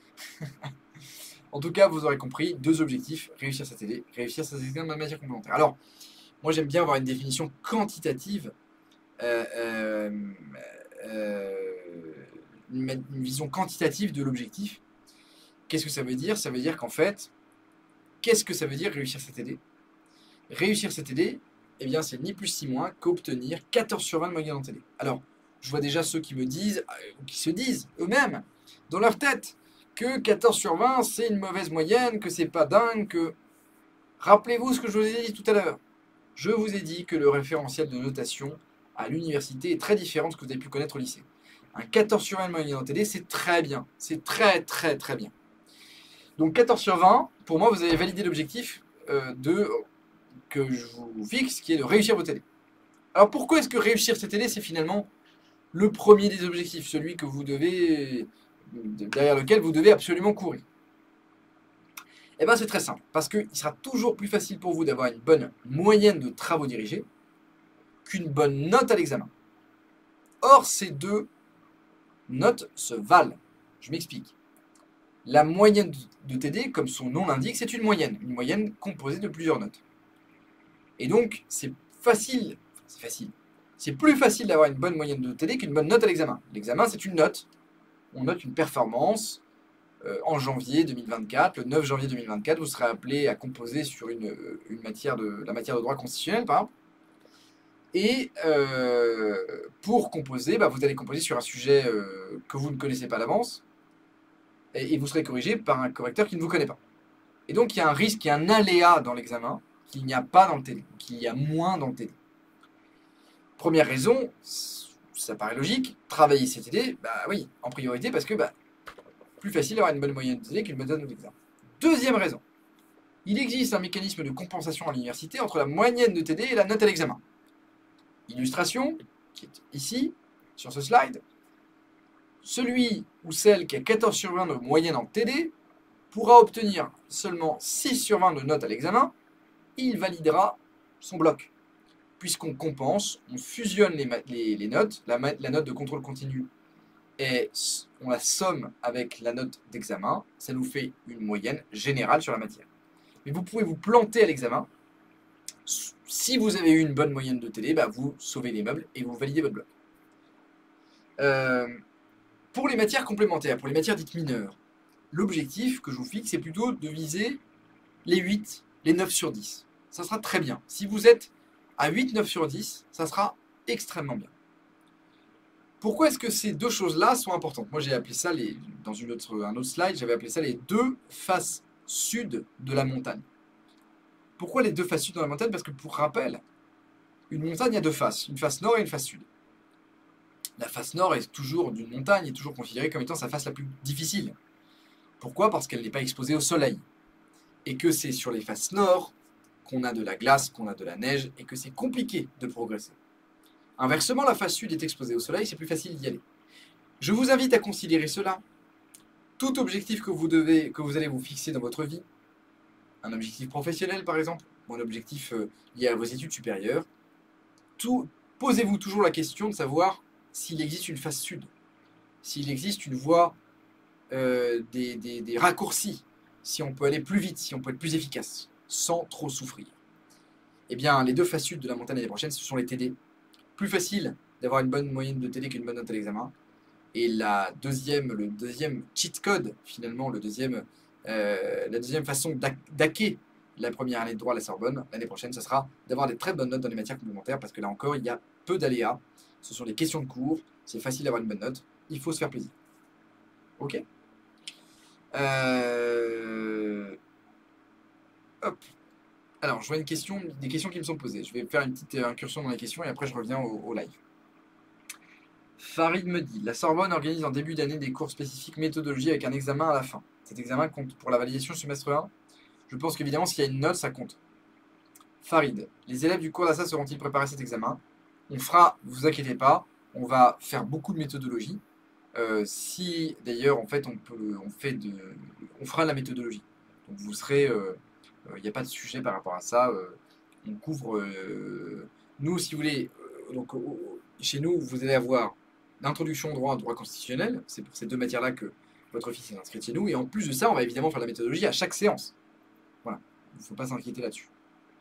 En tout cas, vous aurez compris, deux objectifs, réussir sa T D, réussir ses examens de matières complémentaires. Alors, moi j'aime bien avoir une définition quantitative, euh, euh, euh, une, une vision quantitative de l'objectif. Qu'est-ce que ça veut dire? Ça veut dire qu'en fait, qu'est-ce que ça veut dire réussir sa T D? Réussir sa T D, eh bien, c'est ni plus ni moins qu'obtenir quatorze sur vingt de moyenne en T D. Alors, je vois déjà ceux qui me disent, ou qui se disent eux-mêmes, dans leur tête, que quatorze sur vingt, c'est une mauvaise moyenne, que c'est pas dingue, que... Rappelez-vous ce que je vous ai dit tout à l'heure. Je vous ai dit que le référentiel de notation à l'université est très différent de ce que vous avez pu connaître au lycée. Un quatorze sur vingt de moyenne en T D, c'est très bien. C'est très, très, très bien. Donc quatorze sur vingt, pour moi, vous avez validé l'objectif euh, de... que je vous fixe, qui est de réussir vos T D. Alors pourquoi est-ce que réussir ces T D, c'est finalement le premier des objectifs, celui que vous devez, derrière lequel vous devez absolument courir? Eh bien c'est très simple, parce qu'il sera toujours plus facile pour vous d'avoir une bonne moyenne de travaux dirigés qu'une bonne note à l'examen. Or, ces deux notes se valent. Je m'explique. La moyenne de T D, comme son nom l'indique, c'est une moyenne, une moyenne composée de plusieurs notes. Et donc, c'est facile, c'est facile, c'est plus facile d'avoir une bonne moyenne de T D qu'une bonne note à l'examen. L'examen, c'est une note. On note une performance euh, en janvier deux mille vingt-quatre. Le neuf janvier deux mille vingt-quatre, vous serez appelé à composer sur une, une matière de, la matière de droit constitutionnel, par exemple. Et euh, pour composer, bah, vous allez composer sur un sujet euh, que vous ne connaissez pas d'avance. Et, et vous serez corrigé par un correcteur qui ne vous connaît pas. Et donc, il y a un risque, il y a un aléa dans l'examen qu'il n'y a pas dans le T D, qu'il y a moins dans le T D. Première raison, ça paraît logique, travailler ses T D, bah oui, en priorité, parce que bah, plus facile d'avoir une bonne moyenne de T D qu'une bonne note d'examen. Deuxième raison, il existe un mécanisme de compensation à l'université entre la moyenne de T D et la note à l'examen. Illustration, qui est ici, sur ce slide, celui ou celle qui a quatorze sur vingt de moyenne en T D pourra obtenir seulement six sur vingt de note à l'examen, il validera son bloc. Puisqu'on compense, on fusionne les, les, les notes, la, la note de contrôle continu, et on la somme avec la note d'examen, ça nous fait une moyenne générale sur la matière. Mais vous pouvez vous planter à l'examen. Si vous avez eu une bonne moyenne de T D, bah vous sauvez les meubles et vous validez votre bloc. Euh, pour les matières complémentaires, pour les matières dites mineures, l'objectif que je vous fixe, c'est plutôt de viser les huit, les neuf sur dix. Ça sera très bien. Si vous êtes à huit neuf sur dix, ça sera extrêmement bien. Pourquoi est-ce que ces deux choses-là sont importantes? Moi, j'ai appelé ça, les, dans une autre, un autre slide, j'avais appelé ça les deux faces sud de la montagne. Pourquoi les deux faces sud de la montagne? Parce que, pour rappel, une montagne a deux faces, une face nord et une face sud. La face nord est toujours d'une montagne, est toujours considérée comme étant sa face la plus difficile. Pourquoi? Parce qu'elle n'est pas exposée au soleil. Et que c'est sur les faces nord qu'on a de la glace, qu'on a de la neige, et que c'est compliqué de progresser. Inversement, la face sud est exposée au soleil, c'est plus facile d'y aller. Je vous invite à considérer cela. Tout objectif que vous, devez, que vous allez vous fixer dans votre vie, un objectif professionnel par exemple, ou un objectif euh, lié à vos études supérieures, posez-vous toujours la question de savoir s'il existe une face sud, s'il existe une voie, euh, des, des, des raccourcis, si on peut aller plus vite, si on peut être plus efficace, sans trop souffrir. Eh bien, les deux faces sud de la montagne l'année prochaine, ce sont les T D. Plus facile d'avoir une bonne moyenne de T D qu'une bonne note à l'examen. Et la deuxième, le deuxième cheat code, finalement, le deuxième, euh, la deuxième façon d'hacker la première année de droit à la Sorbonne, l'année prochaine, ce sera d'avoir des très bonnes notes dans les matières complémentaires, parce que là encore, il y a peu d'aléas. Ce sont des questions de cours, c'est facile d'avoir une bonne note, il faut se faire plaisir. Ok. euh... Hop. Alors, je vois une question, des questions qui me sont posées. Je vais faire une petite incursion dans les questions et après je reviens au, au live. Farid me dit, la Sorbonne organise en début d'année des cours spécifiques méthodologie avec un examen à la fin. Cet examen compte pour la validation semestre un. Je pense qu'évidemment, s'il y a une note, ça compte. Farid, les élèves du cours d'A S A seront-ils préparés à cet examen? On fera, ne vous inquiétez pas, on va faire beaucoup de méthodologie. Euh, si d'ailleurs, en fait, on peut, on fait de, on fera la méthodologie. Donc vous serez, il euh, n'y a pas de sujet par rapport à ça. euh, on couvre, euh, nous, si vous voulez, euh, donc euh, chez nous, vous allez avoir l'introduction au droit, au droit constitutionnel. C'est pour ces deux matières-là que votre fils est inscrit chez nous. Et en plus de ça, on va évidemment faire la méthodologie à chaque séance. Voilà, il ne faut pas s'inquiéter là-dessus.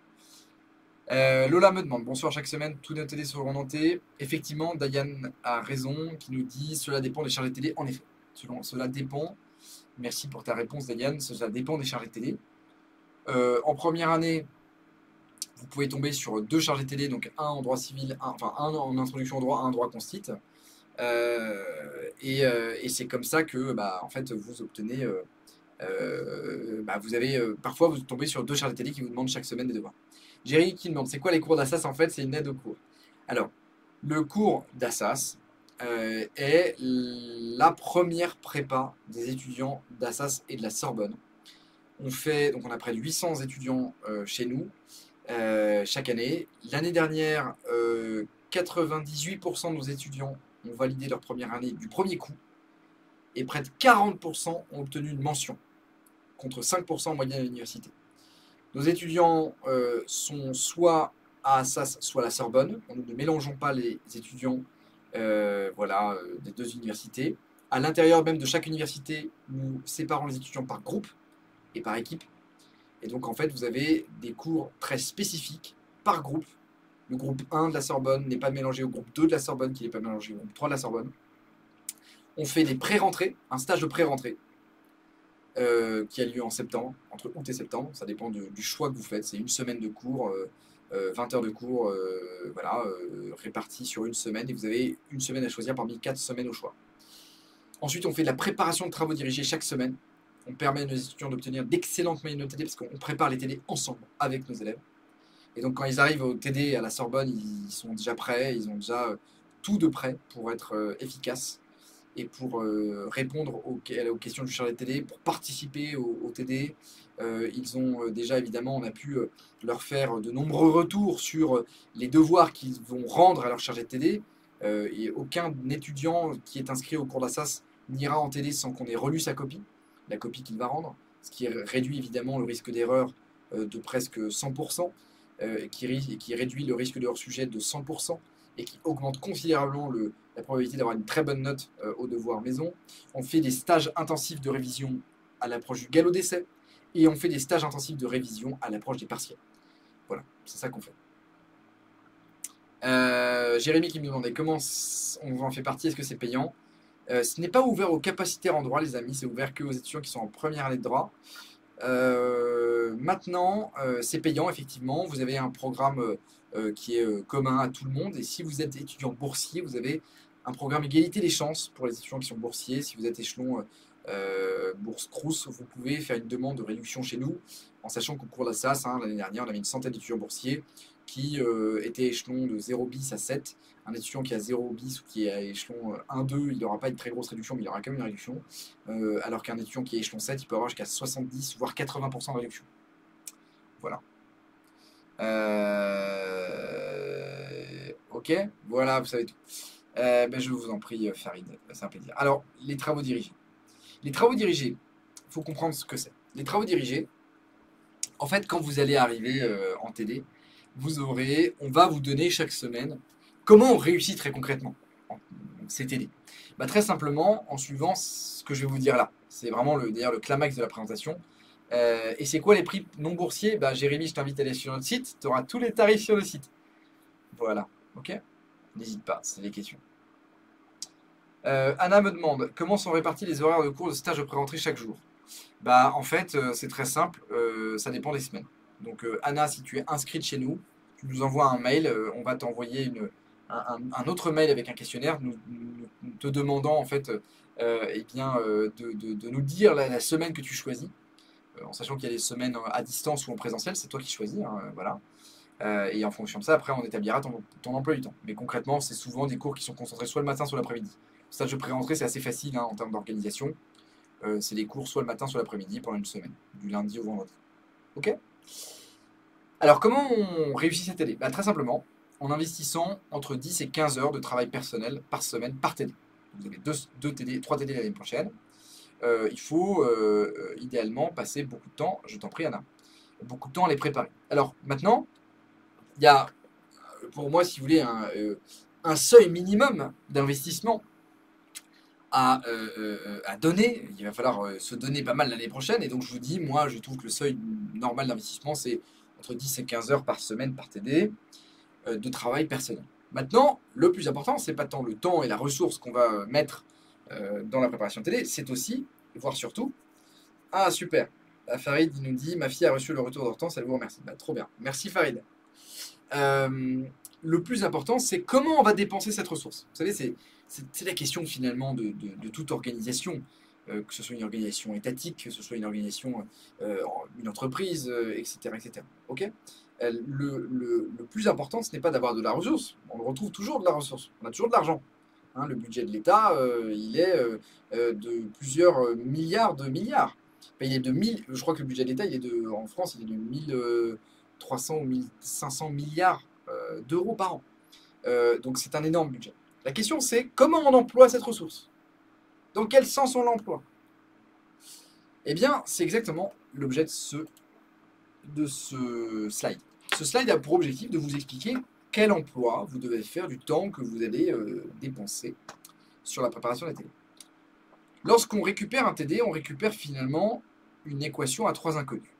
Euh, Lola me demande, bonsoir, chaque semaine, tous nos télés seront notés. Effectivement, Diane a raison, qui nous dit, cela dépend des chargés de télé. En effet, selon, cela dépend, merci pour ta réponse, Diane, cela dépend des chargés de télé. Euh, en première année, vous pouvez tomber sur deux chargés de télé, donc un en droit civil, un, enfin un en introduction au droit, un en droit constit. Euh, et euh, et c'est comme ça que, bah, en fait, vous obtenez, euh, euh, bah, vous avez, euh, parfois, vous tombez sur deux chargés de télé qui vous demandent chaque semaine des devoirs. Jerry qui demande, c'est quoi les cours d'Assas? En fait, c'est une aide au cours. Alors, le cours d'Assas euh, est la première prépa des étudiants d'Assas et de la Sorbonne. On fait, donc on a près de huit cents étudiants euh, chez nous euh, chaque année. L'année dernière, euh, quatre-vingt-dix-huit pour cent de nos étudiants ont validé leur première année du premier coup et près de quarante pour cent ont obtenu une mention, contre cinq pour cent en moyenne à l'université. Nos étudiants euh, sont soit à Assas, soit à la Sorbonne. Nous ne mélangeons pas les étudiants euh, voilà, euh, des deux universités. À l'intérieur même de chaque université, nous séparons les étudiants par groupe et par équipe. Et donc, en fait, vous avez des cours très spécifiques par groupe. Le groupe un de la Sorbonne n'est pas mélangé au groupe deux de la Sorbonne, qui n'est pas mélangé au groupe trois de la Sorbonne. On fait des pré-rentrées, un stage de pré-rentrée. Euh, qui a lieu en septembre, entre août et septembre, ça dépend de, du choix que vous faites. C'est une semaine de cours, euh, euh, vingt heures de cours, euh, voilà, euh, réparties sur une semaine, et vous avez une semaine à choisir parmi quatre semaines au choix. Ensuite, on fait de la préparation de travaux dirigés chaque semaine. On permet à nos étudiants d'obtenir d'excellentes moyennes de T D parce qu'on prépare les T D ensemble avec nos élèves. Et donc, quand ils arrivent au T D à la Sorbonne, ils sont déjà prêts, ils ont déjà tout de prêt pour être euh, efficaces et pour euh, répondre aux, aux questions du chargé de T D, pour participer au, au T D. Euh, ils ont euh, déjà, évidemment, on a pu euh, leur faire de nombreux retours sur les devoirs qu'ils vont rendre à leur chargé de T D. Euh, et aucun étudiant qui est inscrit au cours d'Assas n'ira en T D sans qu'on ait relu sa copie, la copie qu'il va rendre, ce qui réduit évidemment le risque d'erreur euh, de presque cent pour cent, euh, qui, qui réduit le risque de hors-sujet de cent pour cent, et qui augmente considérablement le, la probabilité d'avoir une très bonne note euh, au devoir maison. On fait des stages intensifs de révision à l'approche du galop d'essai, et on fait des stages intensifs de révision à l'approche des partiels. Voilà, c'est ça qu'on fait. Euh, Jérémy qui me demandait comment on en fait partie, est-ce que c'est payant? euh, Ce n'est pas ouvert aux capacitaires en droit, les amis, c'est ouvert que aux étudiants qui sont en première année de droit. Euh, maintenant, euh, c'est payant, effectivement. Vous avez un programme euh, qui est euh, commun à tout le monde. Et si vous êtes étudiant boursier, vous avez un programme égalité des chances pour les étudiants qui sont boursiers. Si vous êtes échelon euh, bourse Crous, vous pouvez faire une demande de réduction chez nous, en sachant qu'au cours de la S A S, hein, l'année dernière, on avait une centaine d'étudiants boursiers qui euh, étaient échelon de zéro bis à sept. Un étudiant qui a zéro bis ou qui est à échelon un deux, il n'aura pas une très grosse réduction, mais il aura quand même une réduction. Euh, alors qu'un étudiant qui est échelon sept, il peut avoir jusqu'à soixante-dix, voire quatre-vingts pour cent de réduction. Voilà. Euh... Ok, voilà, vous savez tout. Euh, ben, je vous en prie, Farid, c'est un plaisir. Alors, les travaux dirigés. Les travaux dirigés, il faut comprendre ce que c'est. Les travaux dirigés, en fait, quand vous allez arriver euh, en T D, vous aurez, on va vous donner chaque semaine comment on réussit très concrètement en ces T D. Bah, très simplement, en suivant ce que je vais vous dire là. C'est vraiment le, d'ailleurs le climax de la présentation. Euh, et c'est quoi les prix non boursiers? Bah, Jérémy, je t'invite à aller sur notre site. Tu auras tous les tarifs sur le site. Voilà, ok? N'hésite pas, c'est les questions. Euh, Anna me demande comment sont répartis les horaires de cours de stage de pré-rentrée chaque jour. Bah, en fait, euh, c'est très simple, euh, ça dépend des semaines. Donc, euh, Anna, si tu es inscrite chez nous, tu nous envoies un mail, euh, on va t'envoyer une, un, un, autre mail avec un questionnaire nous, nous, nous te demandant en fait euh, eh bien, euh, de, de, de nous dire la, la semaine que tu choisis, euh, en sachant qu'il y a des semaines à distance ou en présentiel, c'est toi qui choisis, hein, voilà. Euh, et en fonction de ça, après, on établira ton, ton emploi du temps. Mais concrètement, c'est souvent des cours qui sont concentrés soit le matin, soit l'après-midi. Le stage de pré-rentrée, c'est assez facile hein, en termes d'organisation. Euh, c'est des cours soit le matin, soit l'après-midi pendant une semaine, du lundi au vendredi. Ok? Alors, comment on réussit cette T D? Bah, très simplement, en investissant entre dix et quinze heures de travail personnel par semaine par T D. Vous avez deux, deux T D, trois T D l'année prochaine. Euh, il faut euh, euh, idéalement passer beaucoup de temps, je t'en prie Anna, beaucoup de temps à les préparer. Alors maintenant, il y a pour moi, si vous voulez, un, euh, un seuil minimum d'investissement à, euh, euh, à donner. Il va falloir euh, se donner pas mal l'année prochaine. Et donc je vous dis, moi je trouve que le seuil normal d'investissement, c'est entre dix et quinze heures par semaine par T D euh, de travail personnel. Maintenant, le plus important, c'est pas tant le temps et la ressource qu'on va mettre euh, dans la préparation T D, c'est aussi, voire surtout, ah super, ah, Farid il nous dit, ma fille a reçu le retour d'Hortense, elle vous remercie. Bah, trop bien, merci Farid. Euh, le plus important, c'est comment on va dépenser cette ressource. Vous savez, c'est, c'est, c'est la question finalement de, de, de toute organisation, euh, que ce soit une organisation étatique, que ce soit une organisation, euh, une entreprise, euh, et cetera, et cetera. Ok. Euh, le, le, le plus important, ce n'est pas d'avoir de la ressource. On retrouve toujours de la ressource. On a toujours de l'argent. Hein, le budget de l'État, euh, il est euh, euh, de plusieurs euh, milliards de milliards. Enfin, il est de mille. Je crois que le budget de l'État, il est de, en France, il est de mille trois cents ou mille cinq cents milliards euh, d'euros par an. Euh, donc c'est un énorme budget. La question c'est comment on emploie cette ressource? Dans quel sens on l'emploie? Eh bien, c'est exactement l'objet de ce, de ce slide. Ce slide a pour objectif de vous expliquer quel emploi vous devez faire du temps que vous allez euh, dépenser sur la préparation de la T D. Lorsqu'on récupère un T D, on récupère finalement une équation à trois inconnus.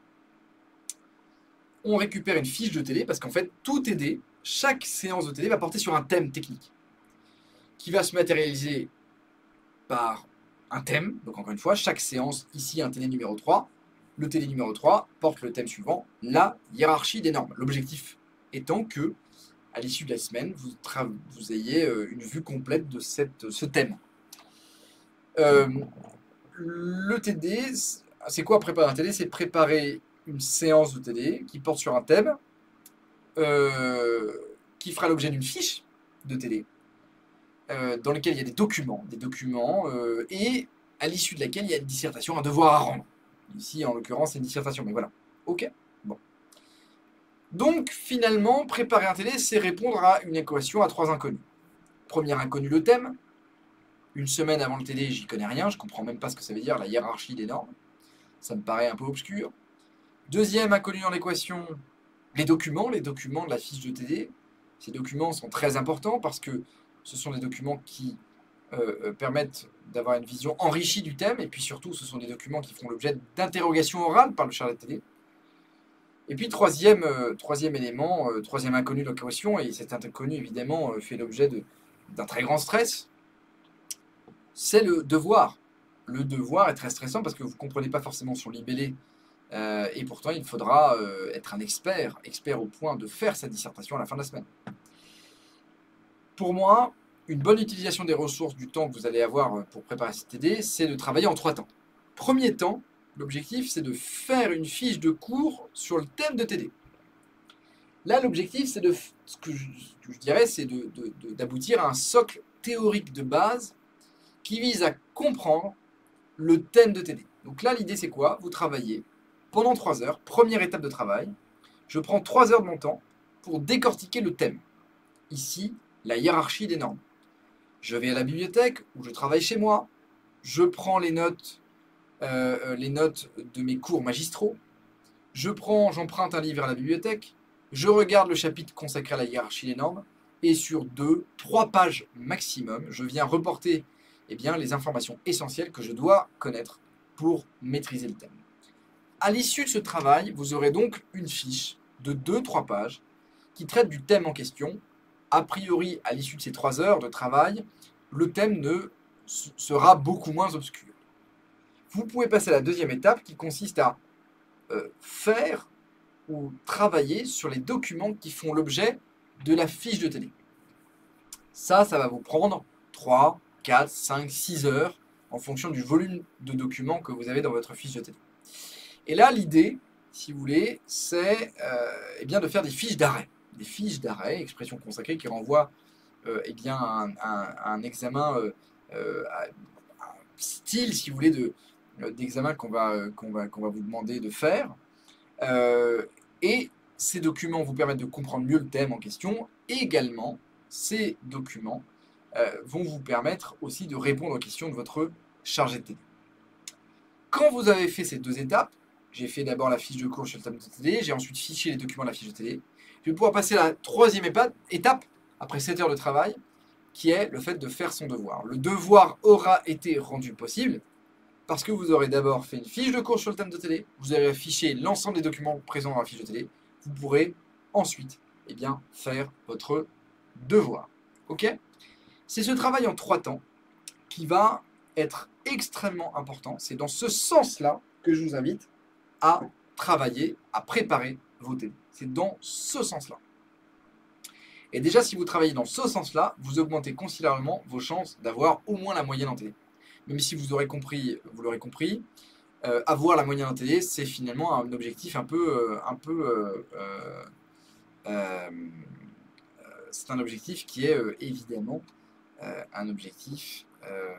On récupère une fiche de T D parce qu'en fait, tout T D, chaque séance de T D va porter sur un thème technique qui va se matérialiser par un thème. Donc encore une fois, chaque séance, ici un T D numéro trois, le T D numéro trois porte le thème suivant, la hiérarchie des normes. L'objectif étant que, à l'issue de la semaine, vous, vous ayez une vue complète de cette, ce thème. Euh, le T D, c'est quoi préparer un T D? C'est préparer une séance de T D qui porte sur un thème, euh, qui fera l'objet d'une fiche de T D, euh, dans laquelle il y a des documents, des documents, euh, et à l'issue de laquelle il y a une dissertation, un devoir à rendre. Ici, en l'occurrence, c'est une dissertation, mais voilà. Ok. Bon. Donc, finalement, préparer un T D, c'est répondre à une équation à trois inconnus. Premier inconnu, le thème. Une semaine avant le T D, j'y connais rien, je comprends même pas ce que ça veut dire, la hiérarchie des normes. Ça me paraît un peu obscur. Deuxième inconnu dans l'équation, les documents, les documents de la fiche de T D. Ces documents sont très importants parce que ce sont des documents qui euh, permettent d'avoir une vision enrichie du thème, et puis surtout, ce sont des documents qui feront l'objet d'interrogations orales par le chargé de T D. Et puis, troisième, euh, troisième élément, euh, troisième inconnu de l'équation, et cet inconnu, évidemment, euh, fait l'objet d'un très grand stress, c'est le devoir. Le devoir est très stressant parce que vous ne comprenez pas forcément son libellé, euh, et pourtant, il faudra euh, être un expert, expert au point de faire sa dissertation à la fin de la semaine. Pour moi, une bonne utilisation des ressources du temps que vous allez avoir pour préparer cette T D, c'est de travailler en trois temps. Premier temps, l'objectif, c'est de faire une fiche de cours sur le thème de T D. Là, l'objectif, c'est de, ce que je, ce que je dirais, c'est d'aboutir à un socle théorique de base qui vise à comprendre le thème de T D. Donc là, l'idée, c'est quoi? Vous travaillez pendant trois heures, première étape de travail. Je prends trois heures de mon temps pour décortiquer le thème. Ici, la hiérarchie des normes. Je vais à la bibliothèque ou je travaille chez moi. Je prends les notes, euh, les notes de mes cours magistraux. Je prends, j'emprunte un livre à la bibliothèque. Je regarde le chapitre consacré à la hiérarchie des normes. Et sur deux, trois pages maximum, je viens reporter eh bien, les informations essentielles que je dois connaître pour maîtriser le thème. À l'issue de ce travail, vous aurez donc une fiche de deux trois pages qui traite du thème en question. A priori, à l'issue de ces trois heures de travail, le thème ne sera beaucoup moins obscur. Vous pouvez passer à la deuxième étape qui consiste à euh, faire ou travailler sur les documents qui font l'objet de la fiche de T D. Ça, ça va vous prendre trois, quatre, cinq, six heures en fonction du volume de documents que vous avez dans votre fiche de T D. Et là, l'idée, si vous voulez, c'est euh, eh bien de faire des fiches d'arrêt. Des fiches d'arrêt, expression consacrée qui renvoie euh, eh bien, à un, un, un examen, euh, euh, un style, si vous voulez, de, d'examen qu'on va, qu'on va, qu'on va vous demander de faire. Euh, et ces documents vous permettent de comprendre mieux le thème en question. Et également, ces documents euh, vont vous permettre aussi de répondre aux questions de votre chargé de T D. Quand vous avez fait ces deux étapes, j'ai fait d'abord la fiche de cours sur le tableau de T D, j'ai ensuite fiché les documents de la fiche de T D. Je vais pouvoir passer à la troisième étape, après sept heures de travail, qui est le fait de faire son devoir. Le devoir aura été rendu possible parce que vous aurez d'abord fait une fiche de cours sur le thème de T D, vous aurez affiché l'ensemble des documents présents dans la fiche de T D, vous pourrez ensuite eh bien, faire votre devoir. Ok? C'est ce travail en trois temps qui va être extrêmement important. C'est dans ce sens-là que je vous invite à travailler, à préparer vos T D. C'est dans ce sens-là. Et déjà, si vous travaillez dans ce sens-là, vous augmentez considérablement vos chances d'avoir au moins la moyenne en T D. Même si vous aurez compris, vous l'aurez compris, euh, avoir la moyenne en T D, c'est finalement un objectif un peu, euh, un peu, euh, euh, euh, c'est un objectif qui est euh, évidemment euh, un objectif, euh,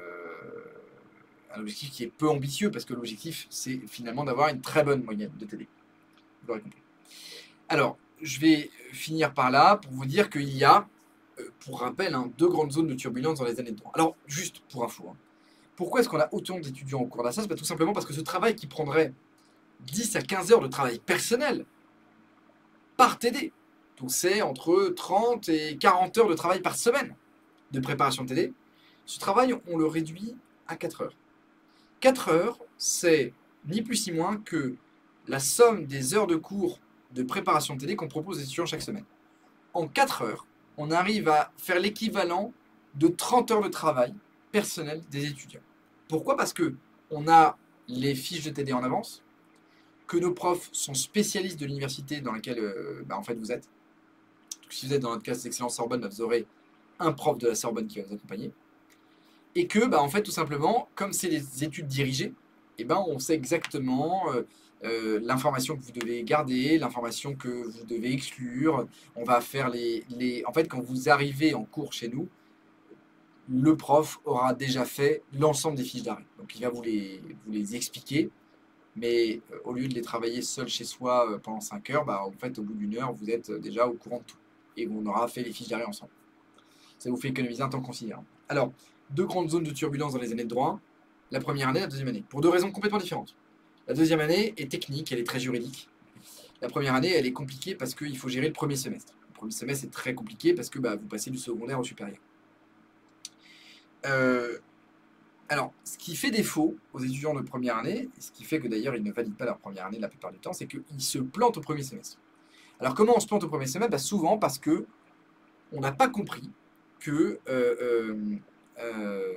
un objectif qui est peu ambitieux parce que l'objectif, c'est finalement d'avoir une très bonne moyenne de T D. Vous l'aurez compris. Alors, je vais finir par là pour vous dire qu'il y a, pour rappel, hein, deux grandes zones de turbulence dans les années de droit. Alors, juste pour info, hein, pourquoi est-ce qu'on a autant d'étudiants au cours d'A S A S? Bah, tout simplement parce que ce travail qui prendrait dix à quinze heures de travail personnel par T D, donc c'est entre trente et quarante heures de travail par semaine de préparation de T D, ce travail, on le réduit à quatre heures. quatre heures, c'est ni plus ni moins que la somme des heures de cours de préparation de T D qu'on propose aux étudiants chaque semaine. En quatre heures, on arrive à faire l'équivalent de trente heures de travail personnel des étudiants. Pourquoi? Parce que on a les fiches de T D en avance, que nos profs sont spécialistes de l'université dans laquelle euh, bah, en fait vous êtes. Donc, si vous êtes dans notre classe d'excellence Sorbonne, bah, vous aurez un prof de la Sorbonne qui va vous accompagner. Et que, bah, en fait, tout simplement, comme c'est des études dirigées, eh ben, on sait exactement euh, euh, l'information que vous devez garder, l'information que vous devez exclure. On va faire les, les... En fait, quand vous arrivez en cours chez nous, le prof aura déjà fait l'ensemble des fiches d'arrêt. Donc, il va vous les, vous les expliquer. Mais euh, au lieu de les travailler seul chez soi euh, pendant cinq heures, bah, en fait, au bout d'une heure, vous êtes déjà au courant de tout. Et on aura fait les fiches d'arrêt ensemble. Ça vous fait économiser un temps considérable. Alors, deux grandes zones de turbulence dans les années de droit. La première année et la deuxième année. Pour deux raisons complètement différentes. La deuxième année est technique, elle est très juridique. La première année, elle est compliquée parce qu'il faut gérer le premier semestre. Le premier semestre est très compliqué parce que bah, vous passez du secondaire au supérieur. Euh, alors, ce qui fait défaut aux étudiants de première année, et ce qui fait que d'ailleurs ils ne valident pas leur première année la plupart du temps, c'est qu'ils se plantent au premier semestre. Alors, comment on se plante au premier semestre? Bah, souvent parce que on n'a pas compris que euh, euh, euh,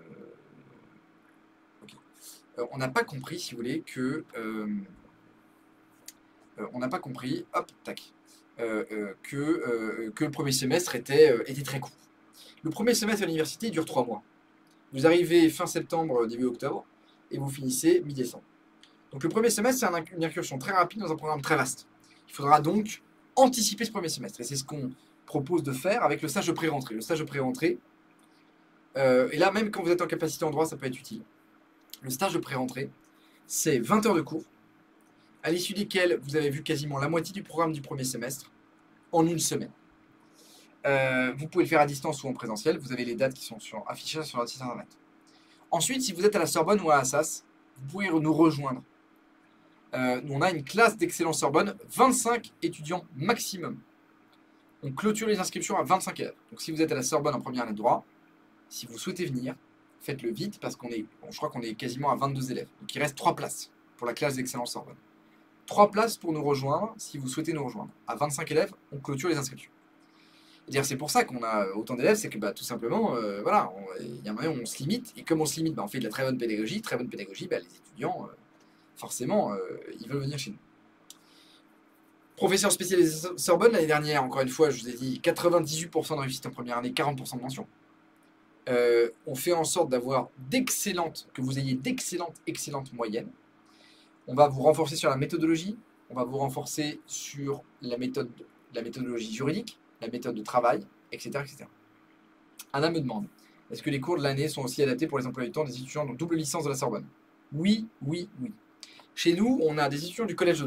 okay. euh, on n'a pas compris, si vous voulez, que euh, euh, on n'a pas compris, hop, tac, euh, euh, que, euh, que le premier semestre était, euh, était très court. Le premier semestre à l'université dure trois mois. Vous arrivez fin septembre, début octobre, et vous finissez mi-décembre. Donc le premier semestre, c'est une incursion très rapide dans un programme très vaste. Il faudra donc anticiper ce premier semestre. Et c'est ce qu'on propose de faire avec le stage de pré-rentrée. Le stage de pré-rentrée, euh, et là, même quand vous êtes en capacité en droit, ça peut être utile. Le stage de pré-rentrée, c'est vingt heures de cours, à l'issue desquelles vous avez vu quasiment la moitié du programme du premier semestre en une semaine. Euh, vous pouvez le faire à distance ou en présentiel. Vous avez les dates qui sont sur, affichées sur notre site internet. Ensuite, si vous êtes à la Sorbonne ou à Assas, vous pouvez nous rejoindre. Euh, nous, on a une classe d'excellence Sorbonne, vingt-cinq étudiants maximum. On clôture les inscriptions à vingt-cinq élèves. Donc si vous êtes à la Sorbonne en première année de droit, si vous souhaitez venir, faites-le vite parce qu'on est, bon, je crois qu'on est quasiment à vingt-deux élèves. Donc il reste trois places pour la classe d'excellence Sorbonne. trois places pour nous rejoindre si vous souhaitez nous rejoindre. À vingt-cinq élèves, on clôture les inscriptions. C'est pour ça qu'on a autant d'élèves, c'est que bah, tout simplement, euh, voilà, il y a un moment où on se limite, et comme on se limite, bah, on fait de la très bonne pédagogie, très bonne pédagogie, bah, les étudiants, euh, forcément, euh, ils veulent venir chez nous. Professeur spécialisé Sorbonne, l'année dernière, encore une fois, je vous ai dit, quatre-vingt-dix-huit pour cent de réussite en première année, quarante pour cent de mention. Euh, on fait en sorte d'avoir d'excellentes, que vous ayez d'excellentes, excellentes moyennes. On va vous renforcer sur la méthodologie, on va vous renforcer sur la méthode, la méthodologie juridique, la méthode de travail, et cetera et cetera. Anna me demande, est-ce que les cours de l'année sont aussi adaptés pour les emplois du temps des étudiants de double licence de la Sorbonne? Oui, oui, oui. Chez nous, on a des étudiants du collège de droit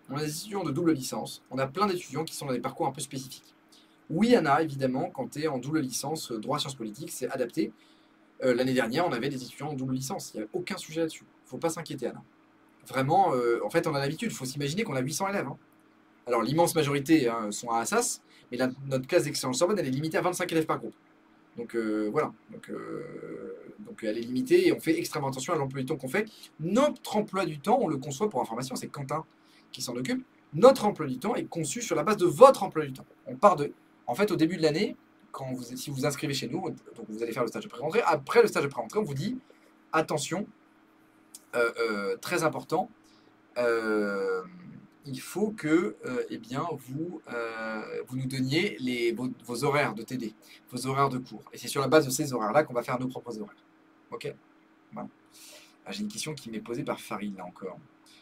on a des étudiants de double licence, on a plein d'étudiants qui sont dans des parcours un peu spécifiques. Oui, il y en a, évidemment, quand tu es en double licence, euh, droit sciences politiques, c'est adapté. Euh, L'année dernière, on avait des étudiants en double licence, il n'y avait aucun sujet là-dessus. Il ne faut pas s'inquiéter, Anna. Vraiment, euh, en fait, on a l'habitude, il faut s'imaginer qu'on a huit cents élèves. Hein. Alors, l'immense majorité hein, sont à Assas, mais la- notre classe d'excellence Sorbonne, elle est limitée à vingt-cinq élèves par groupe. Donc euh, voilà, donc, euh, donc elle est limitée et on fait extrêmement attention à l'emploi du temps qu'on fait. Notre emploi du temps, on le conçoit pour information, c'est Quentin qui s'en occupe. Notre emploi du temps est conçu sur la base de votre emploi du temps. On part de, en fait, au début de l'année, quand vous, si vous vous inscrivez chez nous, donc vous allez faire le stage de pré-rentrée. Après le stage de pré-rentrée, on vous dit attention, euh, euh, très important. euh, il faut que euh, eh bien, vous, euh, vous nous donniez les, vos, vos horaires de T D, vos horaires de cours. Et c'est sur la base de ces horaires-là qu'on va faire nos propres horaires. Ok. Voilà. Ah, j'ai une question qui m'est posée par Farid, là encore.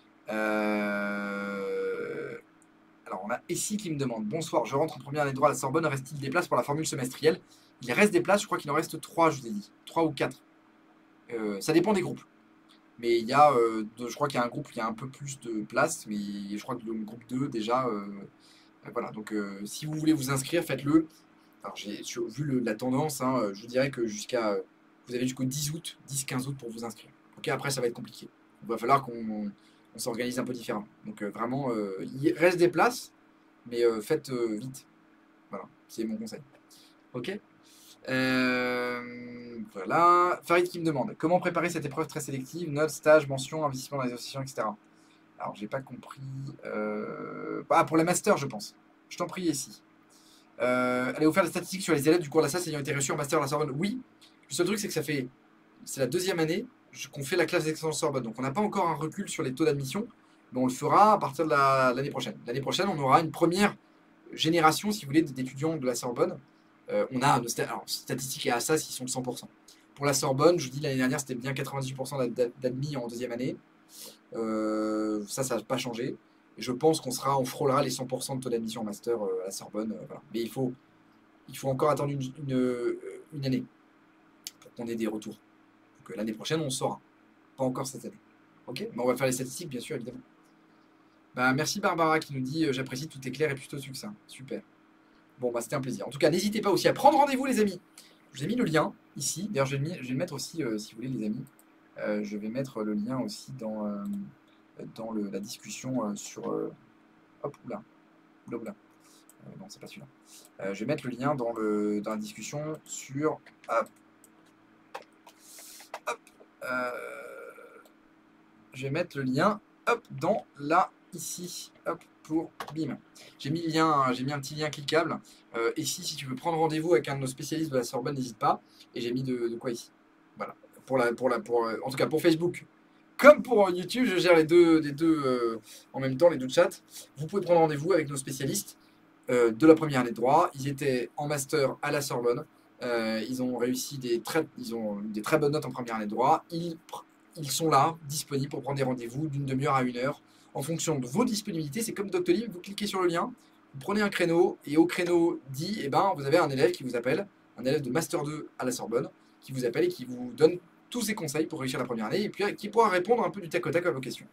Euh, Alors, on a Essie qui me demande: bonsoir, je rentre en première année de droit à la Sorbonne, reste-t-il des places pour la formule semestrielle? Il reste des places, je crois qu'il en reste trois, je vous ai dit. Trois ou quatre. Euh, ça dépend des groupes. Mais il y a, euh, de- je crois qu'il y a un groupe, il y a un peu plus de place, mais je crois que le groupe deux, déjà, euh, euh, voilà. Donc, euh, si vous voulez vous inscrire, faites-le. Alors, j'ai sur- vu le- la tendance, hein, euh, je vous dirais que jusqu'à, vous avez jusqu'au dix août, dix quinze août pour vous inscrire. Ok, après, ça va être compliqué. Il va falloir qu'on on s'organise un peu différemment. Donc, euh, vraiment, euh, il reste des places, mais euh, faites euh, vite. Voilà, c'est mon conseil. Ok. Euh, voilà. Farid qui me demande: comment préparer cette épreuve très sélective? Notes, stage, mention, investissement dans les associations, et cetera. Alors, j'ai pas compris. euh, Ah, pour la master, je pense. Je t'en prie, ici. Euh, allez vous faire des statistiques sur les élèves du cours de la S A S ayant été reçus en master à la Sorbonne? Oui. Le seul truc, c'est que ça fait. C'est la deuxième année qu'on fait la classe d'excellence Sorbonne. Donc, on n'a pas encore un recul sur les taux d'admission, mais on le fera à partir de la- l'année prochaine. L'année prochaine, on aura une première génération, si vous voulez, d'étudiants de la Sorbonne. Euh, on a nos sta- alors, statistiques et Assas, ils sont de cent pour cent. Pour la Sorbonne, je vous dis, l'année dernière, c'était bien quatre-vingt-dix pour cent d'ad- d'admis en deuxième année. Euh, ça, ça n'a pas changé. Et je pense qu'on sera, on frôlera les cent pour cent de taux d'admission en master euh, à la Sorbonne. euh, voilà. Mais il faut, il faut encore attendre une, une, euh, une année pour qu'on ait des retours. Donc euh, l'année prochaine, on saura. Pas encore cette année. Ok. Mais on va faire les statistiques, bien sûr, évidemment. Bah, merci Barbara qui nous dit euh, j'apprécie, tout est clair et plutôt succinct. Super. Bon, bah, c'était un plaisir. En tout cas, n'hésitez pas aussi à prendre rendez-vous, les amis. Je vous ai mis le lien ici. D'ailleurs, je, vais le mi- je vais le mettre aussi, euh, si vous voulez, les amis. Euh, je vais mettre le lien aussi dans, euh, dans le- la discussion euh, sur. euh, hop, oula, oula, oula. Euh, non, c'est pas celui-là. Euh, je vais mettre le lien dans, le, dans la discussion sur. Hop, hop. euh, je vais mettre le lien, hop, dans là, ici, hop, pour bim. J'ai mis le lien, hein, j'ai mis un petit lien cliquable. Euh, ici, si tu veux prendre rendez-vous avec un de nos spécialistes de la Sorbonne, n'hésite pas. Et j'ai mis de, de quoi ici. Voilà. Pour la, pour la, pour, euh, en tout cas, pour Facebook. Comme pour euh, YouTube, je gère les deux, les deux euh, en même temps, les deux chats. Vous pouvez prendre rendez-vous avec nos spécialistes euh, de la première année de droit. Ils étaient en master à la Sorbonne. Euh, ils ont réussi des très, ils ont eu des très bonnes notes en première année de droit. Ils, ils sont là, disponibles pour prendre des rendez-vous d'une demi-heure à une heure. En fonction de vos disponibilités, c'est comme Doctolib, vous cliquez sur le lien, vous prenez un créneau, et au créneau dit, eh ben, vous avez un élève qui vous appelle, un élève de Master deux à la Sorbonne, qui vous appelle et qui vous donne tous ses conseils pour réussir la première année, et puis qui pourra répondre un peu du tac au tac à vos questions.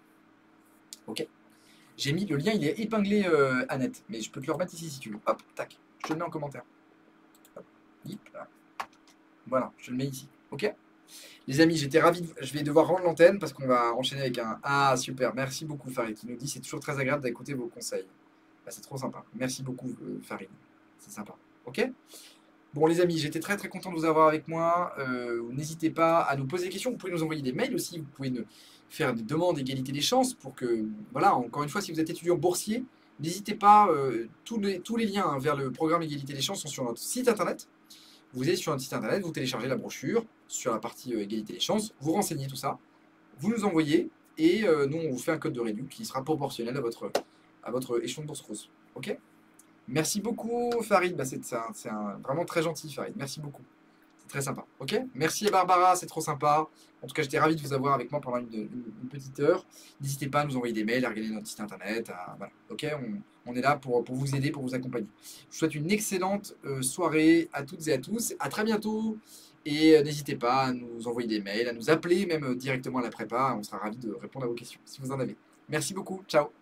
Ok. J'ai mis le lien, il est épinglé euh, Annette, mais je peux te le remettre ici si tu veux. Hop, tac, je te le mets en commentaire. Hop, hip, là. Voilà, je te le mets ici. Ok. Les amis, j'étais ravi. De... Je vais devoir rendre l'antenne parce qu'on va enchaîner avec un. Ah, super. Merci beaucoup, Farid, qui nous dit c'est toujours très agréable d'écouter vos conseils. Bah, c'est trop sympa. Merci beaucoup, euh, Farid. C'est sympa. Ok. Bon, les amis, j'étais très très content de vous avoir avec moi. Euh, N'hésitez pas à nous poser des questions. Vous pouvez nous envoyer des mails aussi. Vous pouvez nous faire des demandes d'égalité des chances pour que, voilà, encore une fois, si vous êtes étudiant boursier, n'hésitez pas. Euh, tous, les, tous les liens hein, vers le programme égalité des chances sont sur notre site internet. Vous allez sur notre site internet, vous téléchargez la brochure sur la partie euh, égalité des chances, vous renseignez tout ça, vous nous envoyez et euh, nous on vous fait un code de réduction qui sera proportionnel à votre, à votre échelon de bourse rose. Ok. Merci beaucoup Farid, bah, c'est un, un, vraiment très gentil Farid, merci beaucoup. C'est très sympa. Ok. Merci à Barbara, c'est trop sympa. En tout cas, j'étais ravi de vous avoir avec moi pendant une, une, une petite heure. N'hésitez pas à nous envoyer des mails, à regarder notre site internet. À, voilà. Ok. On, on, est là pour, pour vous aider, pour vous accompagner. Je vous souhaite une excellente euh, soirée à toutes et à tous. À très bientôt. Et euh, n'hésitez pas à nous envoyer des mails, à nous appeler même euh, directement à la prépa. On sera ravis de répondre à vos questions si vous en avez. Merci beaucoup. Ciao.